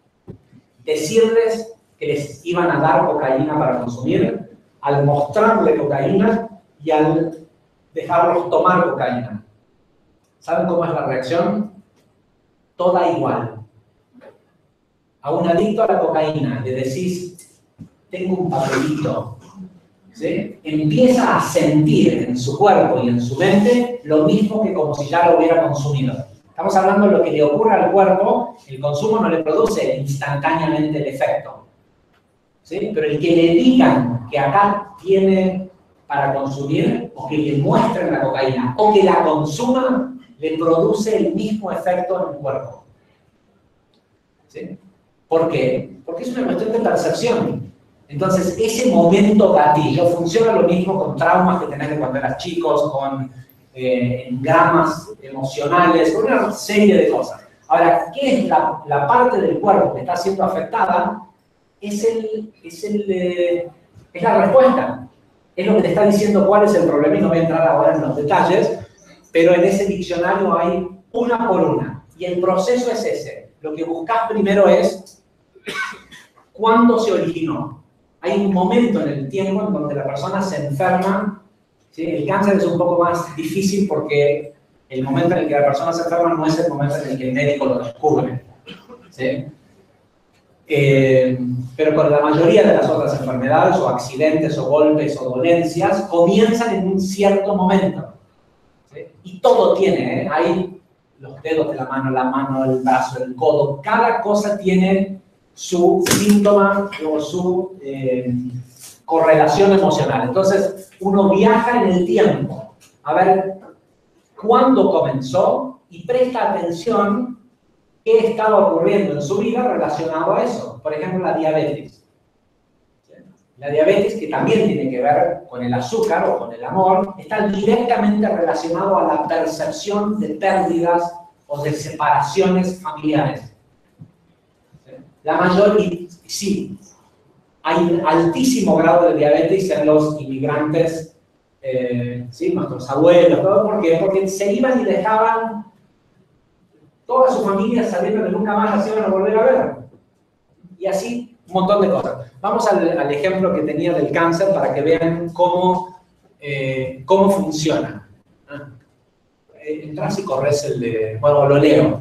decirles que les iban a dar cocaína para consumir, al mostrarle cocaína y al dejarlos tomar cocaína. ¿Saben cómo es la reacción? Toda igual. A un adicto a la cocaína le decís, tengo un papelito, ¿sí? Empieza a sentir en su cuerpo y en su mente lo mismo que como si ya lo hubiera consumido. Estamos hablando de lo que le ocurre al cuerpo, el consumo no le produce instantáneamente el efecto. ¿sí? Pero el que le digan que acá tiene para consumir, o que le muestren la cocaína, o que la consuma, le produce el mismo efecto en el cuerpo. ¿Sí? ¿Por qué? Porque es una cuestión de percepción. Entonces, ese momento gatillo funciona lo mismo con traumas que tenés de cuando eras chicos, con eh, engramas emocionales, con una serie de cosas. Ahora, ¿qué es la, la parte del cuerpo que está siendo afectada? Es, el, es, el, eh, es la respuesta. Es lo que te está diciendo cuál es el problema, y no voy a entrar ahora en los detalles, pero en ese diccionario hay una por una. Y el proceso es ese. Lo que buscas primero es cuándo se originó. Hay un momento en el tiempo en donde la persona se enferma, ¿sí? El cáncer es un poco más difícil porque el momento en el que la persona se enferma no es el momento en el que el médico lo descubre, ¿sí? Eh, pero con la mayoría de las otras enfermedades o accidentes o golpes o dolencias comienzan en un cierto momento, ¿sí? Y todo tiene, ¿eh? Hay los dedos de la mano, la mano, el brazo, el codo, cada cosa tiene su síntoma o su eh, correlación emocional. Entonces, uno viaja en el tiempo a ver cuándo comenzó y presta atención qué estaba ocurriendo en su vida relacionado a eso. Por ejemplo, la diabetes. La diabetes, que también tiene que ver con el azúcar o con el amor, está directamente relacionado a la percepción de pérdidas o de separaciones familiares. La mayoría, sí, hay un altísimo grado de diabetes en los inmigrantes, eh, ¿sí? Nuestros abuelos, todo. ¿Por qué? Porque se iban y dejaban toda su familia sabiendo que nunca más las iban a volver a ver. Y así, un montón de cosas. Vamos al, al ejemplo que tenía del cáncer para que vean cómo, eh, cómo funciona. Ah, entras y corres el de... Bueno, lo leo.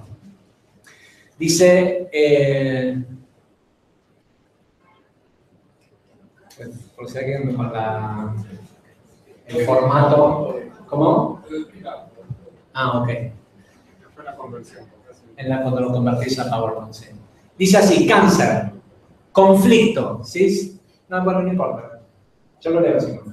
Dice... Eh, por si alguien con la, el formato, ¿cómo? Ah, ok. En la, cuando lo convertís a PowerPoint, sí. Dice así, cáncer, conflicto, ¿sí? No, bueno, no importa. Yo lo leo así.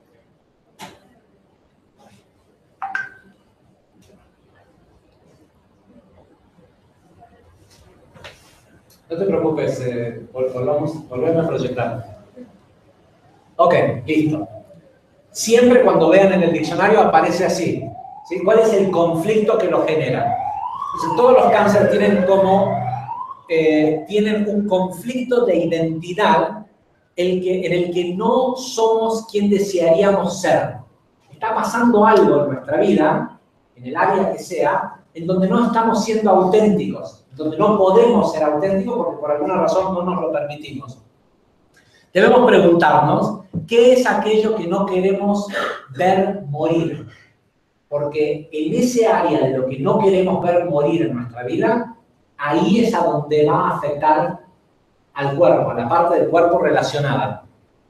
No te preocupes, eh, volvamos, volvemos a proyectar. Ok, listo. Siempre cuando vean en el diccionario aparece así, ¿sí? ¿Cuál es el conflicto que lo genera? Entonces, todos los cánceres tienen como, eh, tienen un conflicto de identidad el que, en el que no somos quien desearíamos ser. Está pasando algo en nuestra vida, en el área que sea, en donde no estamos siendo auténticos, donde no podemos ser auténticos porque por alguna razón no nos lo permitimos. Debemos preguntarnos, ¿qué es aquello que no queremos ver morir? Porque en ese área de lo que no queremos ver morir en nuestra vida, ahí es a donde va a afectar al cuerpo, a la parte del cuerpo relacionada.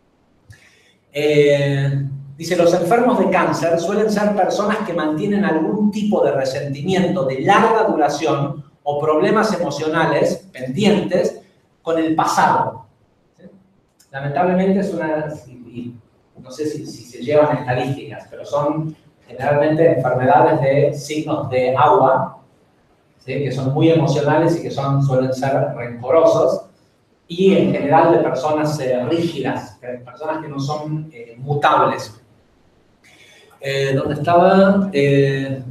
Eh, dice, los enfermos de cáncer suelen ser personas que mantienen algún tipo de resentimiento de larga duración o problemas emocionales pendientes con el pasado. Lamentablemente es una, no sé si, si se llevan estadísticas, pero son generalmente enfermedades de signos de agua, ¿sí? Que son muy emocionales y que son, suelen ser rencorosos, y en general de personas eh, rígidas, personas que no son eh, mutables. Eh, ¿Dónde estaba? Eh,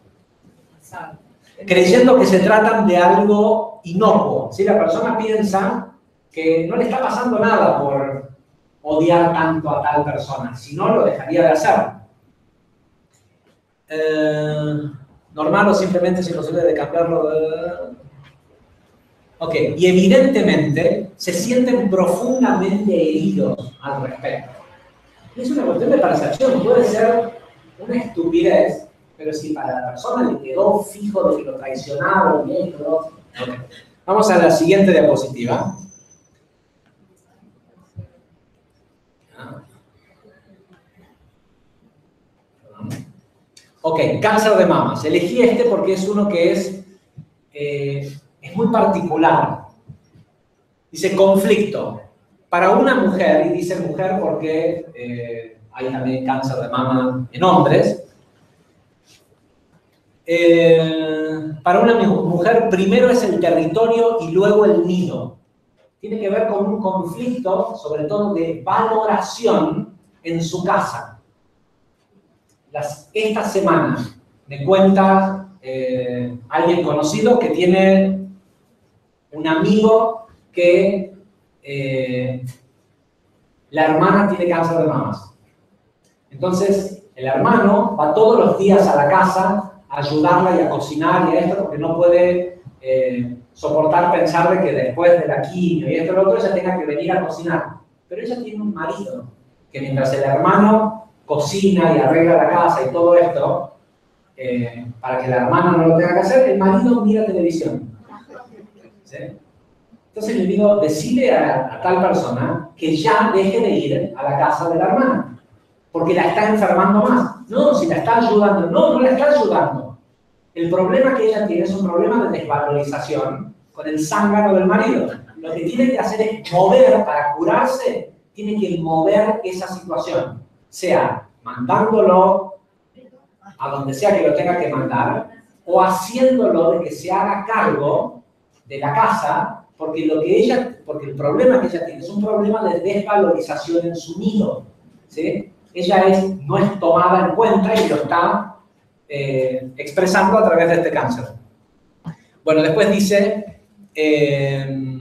creyendo que se tratan de algo inocuo. ¿Sí? La persona piensa que no le está pasando nada por odiar tanto a tal persona, si no lo dejaría de hacer. Eh, normal o simplemente es imposible de cambiarlo. De... Ok, y evidentemente se sienten profundamente heridos al respecto. Es una cuestión de percepción, puede ser una estupidez, pero si para la persona le quedó fijo de que lo traicionaron y esto, okay. Vamos a la siguiente diapositiva. Ok, cáncer de mamas. Elegí este porque es uno que es, eh, es muy particular. Dice conflicto. para una mujer, y dice mujer porque eh, hay también cáncer de mama en hombres, eh, para una mujer primero es el territorio y luego el nido. Tiene que ver con un conflicto, sobre todo de valoración en su casa. Las, esta semana me cuenta eh, alguien conocido que tiene un amigo que eh, la hermana tiene cáncer de mamas. Entonces, el hermano va todos los días a la casa a ayudarla y a cocinar y a esto porque no puede eh, soportar pensar de que después de la quimio y esto y lo otro ella tenga que venir a cocinar. Pero ella tiene un marido que mientras el hermano cocina y arregla la casa y todo esto, eh, para que la hermana no lo tenga que hacer, el marido mira televisión. ¿Sí? Entonces le digo, decide a, a tal persona que ya deje de ir a la casa de la hermana, porque la está enfermando más. No, si la está ayudando, no, no la está ayudando. El problema que ella tiene es un problema de desvalorización con el zángano del marido. Lo que tiene que hacer es mover, para curarse, tiene que mover esa situación, sea mandándolo a donde sea que lo tenga que mandar, o haciéndolo de que se haga cargo de la casa, porque, lo que ella, porque el problema que ella tiene es un problema de desvalorización en su nido. ¿Sí? Ella es, no es tomada en cuenta y lo está eh, expresando a través de este cáncer. Bueno, después dice, eh,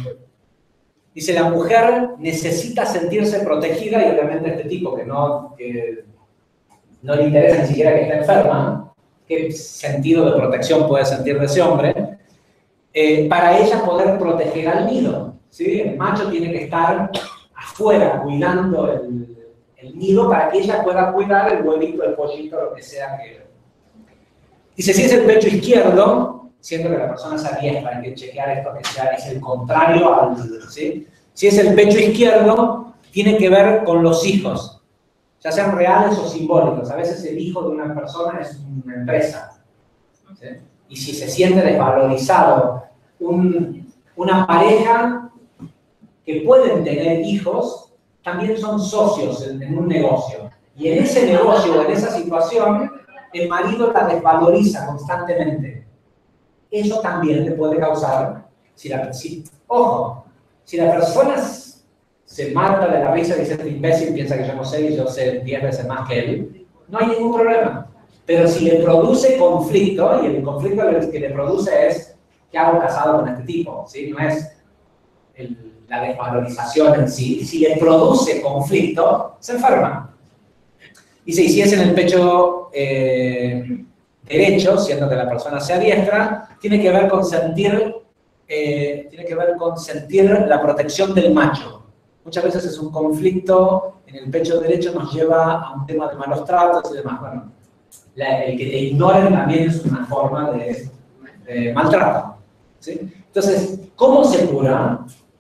dice, la mujer necesita sentirse protegida, y obviamente este tipo que no, que no le interesa ni siquiera que esté enferma, ¿qué sentido de protección puede sentir de ese hombre? Eh, para ella poder proteger al nido, ¿sí? El macho tiene que estar afuera cuidando el, el nido para que ella pueda cuidar el huevito, el pollito, lo que sea que... Dice, si es el pecho izquierdo, siendo que la persona es diestra, hay que chequear esto que sea, es el contrario al... ¿sí? Si es el pecho izquierdo, tiene que ver con los hijos, ya sean reales o simbólicos. A veces el hijo de una persona es una empresa, ¿sí? Y si se siente desvalorizado, un, una pareja que pueden tener hijos, también son socios en, en un negocio. Y en ese negocio, en esa situación, el marido la desvaloriza constantemente. Eso también le puede causar, si la, si, ojo, si la persona se mata de la risa y dice, este imbécil piensa que yo no sé y yo sé diez veces más que él, no hay ningún problema. Pero si le produce conflicto, y el conflicto que le produce es, ¿qué hago casado con este tipo? ¿Sí? No es el, la desvalorización en sí. Si le produce conflicto, se enferma. Y si, si es en el pecho eh, derecho, siendo que la persona sea diestra, tiene que ver con sentir, eh, tiene que ver con sentir la protección del macho. Muchas veces es un conflicto en el pecho derecho, nos lleva a un tema de malos tratos y demás. Bueno, La, el que te ignoren también es una forma de, de maltrato. ¿Sí? Entonces, ¿cómo se cura?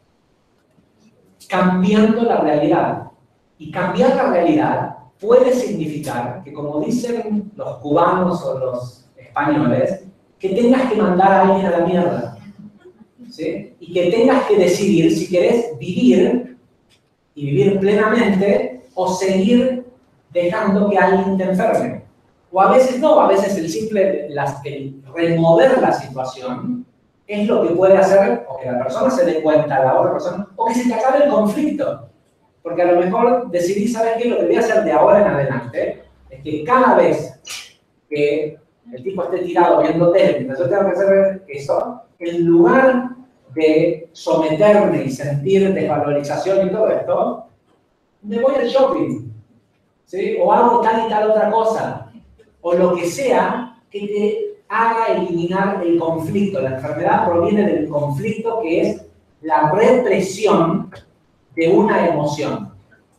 Cambiando la realidad. Y cambiar la realidad puede significar que, como dicen los cubanos o los españoles, que tengas que mandar a alguien a la mierda. ¿Sí? Y que tengas que decidir si querés vivir y vivir plenamente o seguir dejando que alguien te enferme. O a veces no, a veces el simple la, el remover la situación es lo que puede hacer o que la persona se dé cuenta, la otra persona, o que se te acabe el conflicto. Porque a lo mejor decidís, ¿sabes qué? Lo que voy a hacer de ahora en adelante es que cada vez que el tipo esté tirado viendo tele, mientras yo tengo que hacer eso, en lugar de someterme y sentir desvalorización y todo esto, me voy al shopping, ¿sí? O hago tal y tal otra cosa. O lo que sea que te haga eliminar el conflicto. La enfermedad proviene del conflicto, que es la represión de una emoción.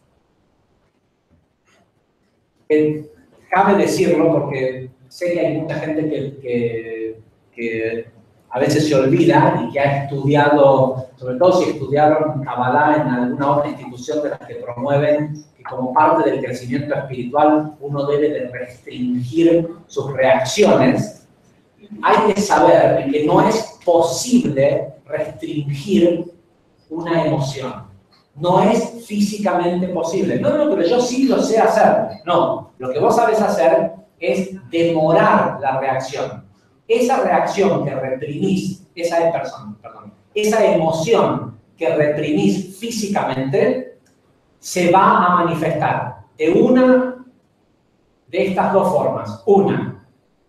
Eh, cabe decirlo porque sé que hay mucha gente que, que, que a veces se olvida y que ha estudiado, sobre todo si estudiaron Kabbalah en alguna otra institución de las que promueven que como parte del crecimiento espiritual uno debe de restringir sus reacciones. Hay que saber que no es posible restringir una emoción. No es físicamente posible. No, no, pero yo sí lo sé hacer. No, lo que vos sabés hacer es demorar la reacción. Esa reacción que reprimís, esa persona, perdón, esa emoción que reprimís físicamente, se va a manifestar de una de estas dos formas. Una,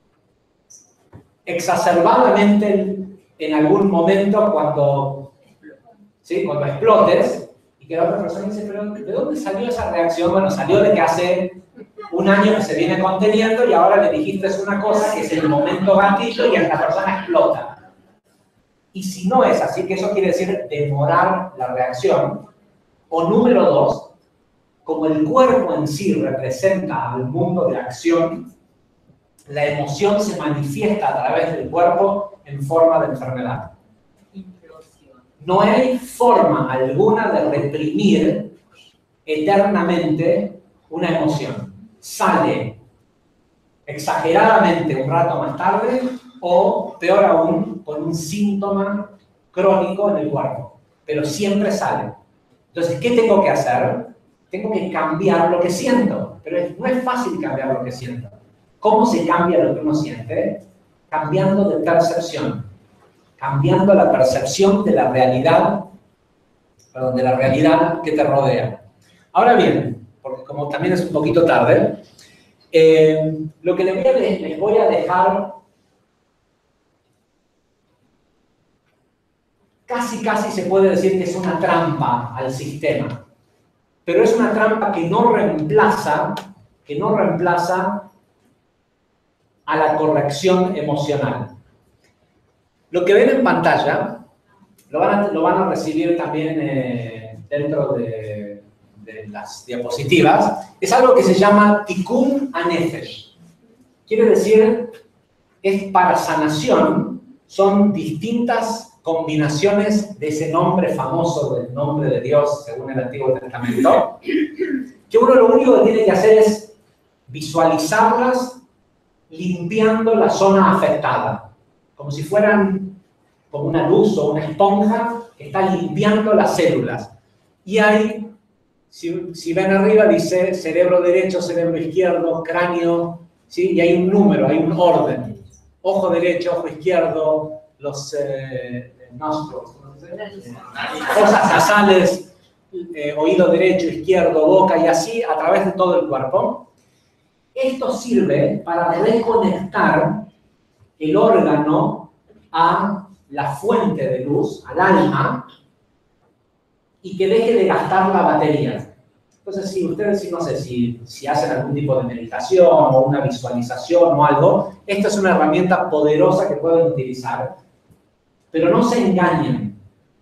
exacerbadamente en algún momento cuando, ¿sí? cuando explotes, y que la otra persona dice, pero ¿de dónde salió esa reacción? Bueno, salió de que hace un año que se viene conteniendo y ahora le dijiste una cosa que es el momento gatillo y esta persona explota. Y si no es así, que eso quiere decir demorar la reacción, o número dos, como el cuerpo en sí representa al mundo de acción, la emoción se manifiesta a través del cuerpo en forma de enfermedad. No hay forma alguna de reprimir eternamente una emoción. Sale exageradamente un rato más tarde o, peor aún, con un síntoma crónico en el cuerpo. Pero siempre sale. Entonces, ¿qué tengo que hacer? Tengo que cambiar lo que siento. Pero no es fácil cambiar lo que siento. ¿Cómo se cambia lo que uno siente? Cambiando de percepción. Cambiando la percepción de la realidad, perdón, de la realidad que te rodea. Ahora bien, porque como también es un poquito tarde, eh, lo que les voy, a, les voy a dejar casi casi se puede decir que es una trampa al sistema. Pero es una trampa que no reemplaza, que no reemplaza a la corrección emocional. Lo que ven en pantalla lo van a, lo van a recibir también eh, dentro de, de las diapositivas. Es algo que se llama Tikkun HaNefesh. Quiere decir, es para sanación, son distintas combinaciones de ese nombre famoso, del nombre de Dios según el Antiguo Testamento, que uno lo único que tiene que hacer es visualizarlas limpiando la zona afectada, como si fueran como una luz o una esponja que está limpiando las células. Y hay, si, si ven arriba, dice cerebro derecho, cerebro izquierdo, cráneo, ¿sí? Y hay un número, hay un orden. Ojo derecho, ojo izquierdo, los eh, nostrils, fosas nasales, eh, oído derecho, izquierdo, boca y así a través de todo el cuerpo. Esto sirve para reconectar el órgano a la fuente de luz, al alma, y que deje de gastar la batería. Entonces, si ustedes, si no sé, si, si hacen algún tipo de meditación o una visualización o algo, esta es una herramienta poderosa que pueden utilizar, pero no se engañen.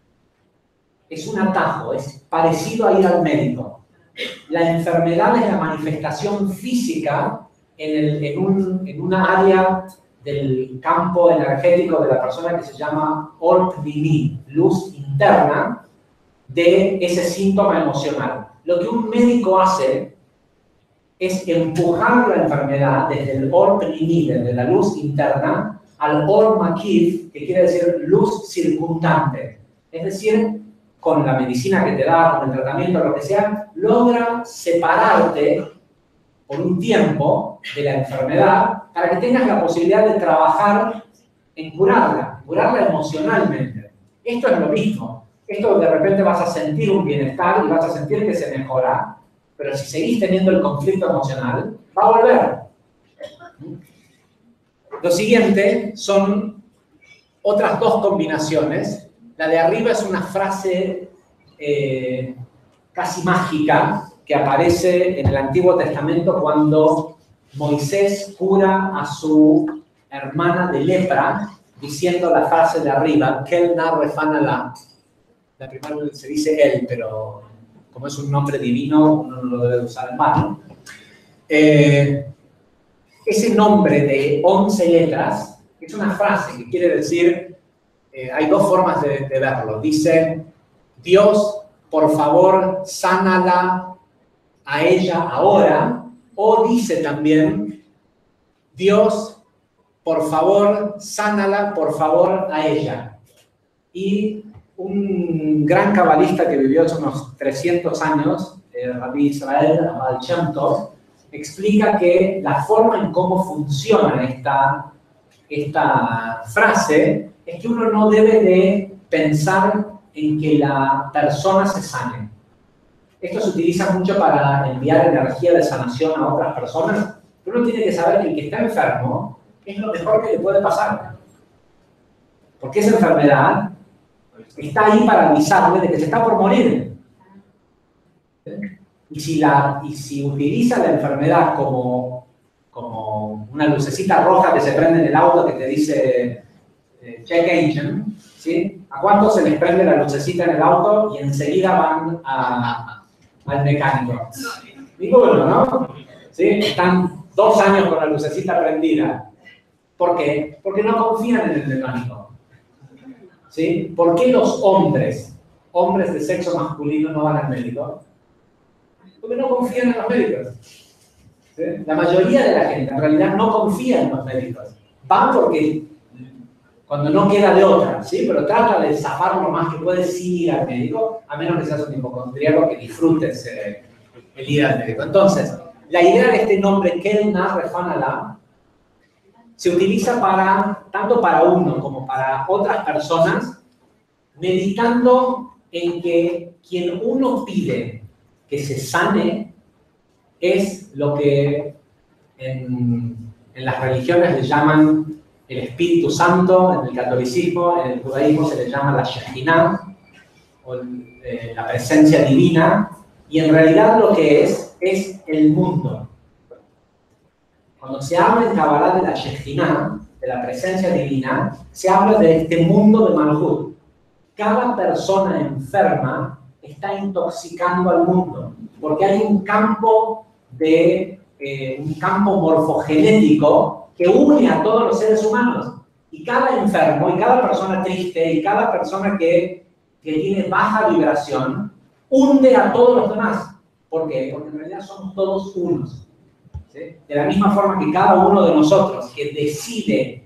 Es un atajo, es parecido a ir al médico. La enfermedad es la manifestación física en, el, en, un, en una área del campo energético de la persona que se llama Or Pnimi, luz interna de ese síntoma emocional. Lo que un médico hace es empujar la enfermedad desde el Or Pnimi, desde la luz interna, al Or Makif, que quiere decir luz circundante. Es decir, con la medicina que te da, con el tratamiento, lo que sea, logra separarte por un tiempo de la enfermedad para que tengas la posibilidad de trabajar en curarla, curarla emocionalmente. Esto es lo mismo. Esto de repente vas a sentir un bienestar y vas a sentir que se mejora, pero si seguís teniendo el conflicto emocional, va a volver. Lo siguiente son otras dos combinaciones. La de arriba es una frase eh, casi mágica que aparece en el Antiguo Testamento cuando Moisés cura a su hermana de lepra diciendo la frase de arriba, Kel na refanala. La primera se dice él, pero como es un nombre divino, uno no lo debe usar en vano. Eh, ese nombre de once letras es una frase que quiere decir, eh, hay dos formas de, de verlo. Dice, Dios, por favor, sánala a ella ahora, o dice también, Dios, por favor, sánala, por favor, a ella. Y un gran cabalista que vivió hace unos trescientos años, eh, Rabbi Israel Baal Shem Tov, explica que la forma en cómo funciona esta, esta frase es que uno no debe de pensar en que la persona se sane. Esto se utiliza mucho para enviar energía de sanación a otras personas, pero uno tiene que saber que el que está enfermo es lo mejor que le puede pasar. Porque esa enfermedad está ahí para avisarle de que se está por morir. Y si, la, y si utiliza la enfermedad como, como una lucecita roja que se prende en el auto que te dice eh, check engine, ¿sí? ¿A cuántos se les prende la lucecita en el auto y enseguida van a, al mecánico? Ninguno, ¿no? ¿Sí? Están dos años con la lucecita prendida. ¿Por qué? Porque no confían en el mecánico. ¿Sí? ¿Por qué los hombres, hombres de sexo masculino, no van al médico? Porque no confían en los médicos. ¿Sí? La mayoría de la gente en realidad no confía en los médicos. Van porque cuando no queda de otra, ¿sí? Pero trata de zafar lo más que puedes ir al médico, a menos que seas un hipocondríaco que disfrutes eh, el ir al médico. Entonces, la idea de este nombre, Kelna Refanalá, se utiliza para, tanto para uno como para otras personas, meditando en que quien uno pide que se sane es lo que en, en las religiones le llaman el Espíritu Santo, en el catolicismo, en el judaísmo se le llama la Shekhinah, o eh, la presencia divina, y en realidad lo que es, es el mundo. Cuando se habla en Kabbalah de la Shekhinah, de la presencia divina, se habla de este mundo de Malhut. Cada persona enferma está intoxicando al mundo, porque hay un campo, de, eh, un campo morfogenético que une a todos los seres humanos. Y cada enfermo, y cada persona triste, y cada persona que, que tiene baja vibración, hunde a todos los demás. ¿Por qué? Porque en realidad somos todos unos. ¿Sí? De la misma forma que cada uno de nosotros que decide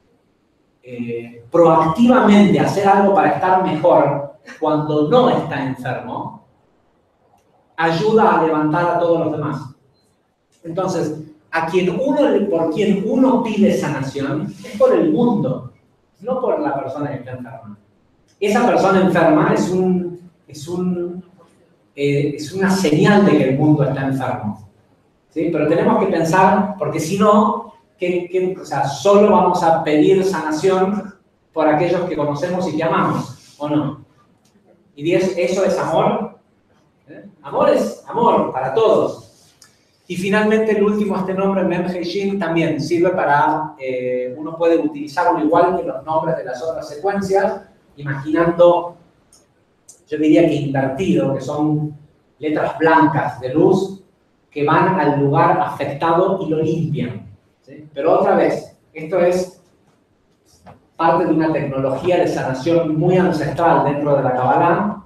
eh, proactivamente hacer algo para estar mejor cuando no está enfermo, ayuda a levantar a todos los demás. Entonces, a quien uno, por quien uno pide sanación es por el mundo, no por la persona que está enferma. Esa persona enferma es, un, es, un, eh, es una señal de que el mundo está enfermo. ¿Sí? Pero tenemos que pensar, porque si no, que, que, o sea, solo vamos a pedir sanación por aquellos que conocemos y que amamos, ¿o no? Y eso es amor. ¿Eh? Amor es amor para todos. Y finalmente el último, este nombre, Mem He Shin, también sirve para, eh, uno puede utilizarlo igual que los nombres de las otras secuencias, imaginando, yo diría que invertido, que son letras blancas de luz, que van al lugar afectado y lo limpian. ¿Sí? Pero otra vez, esto es parte de una tecnología de sanación muy ancestral dentro de la Kabbalah,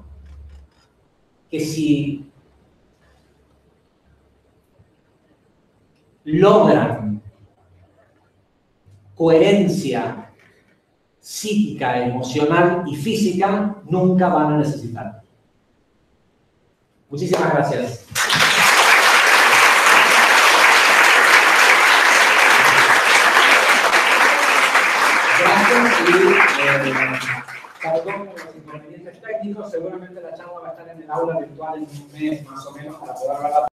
que si logran coherencia psíquica, emocional y física, nunca van a necesitar. Muchísimas gracias. Gracias y eh, perdón por los inconvenientes técnicos. Seguramente la charla va a estar en el aula virtual en un mes más o menos para poder verla.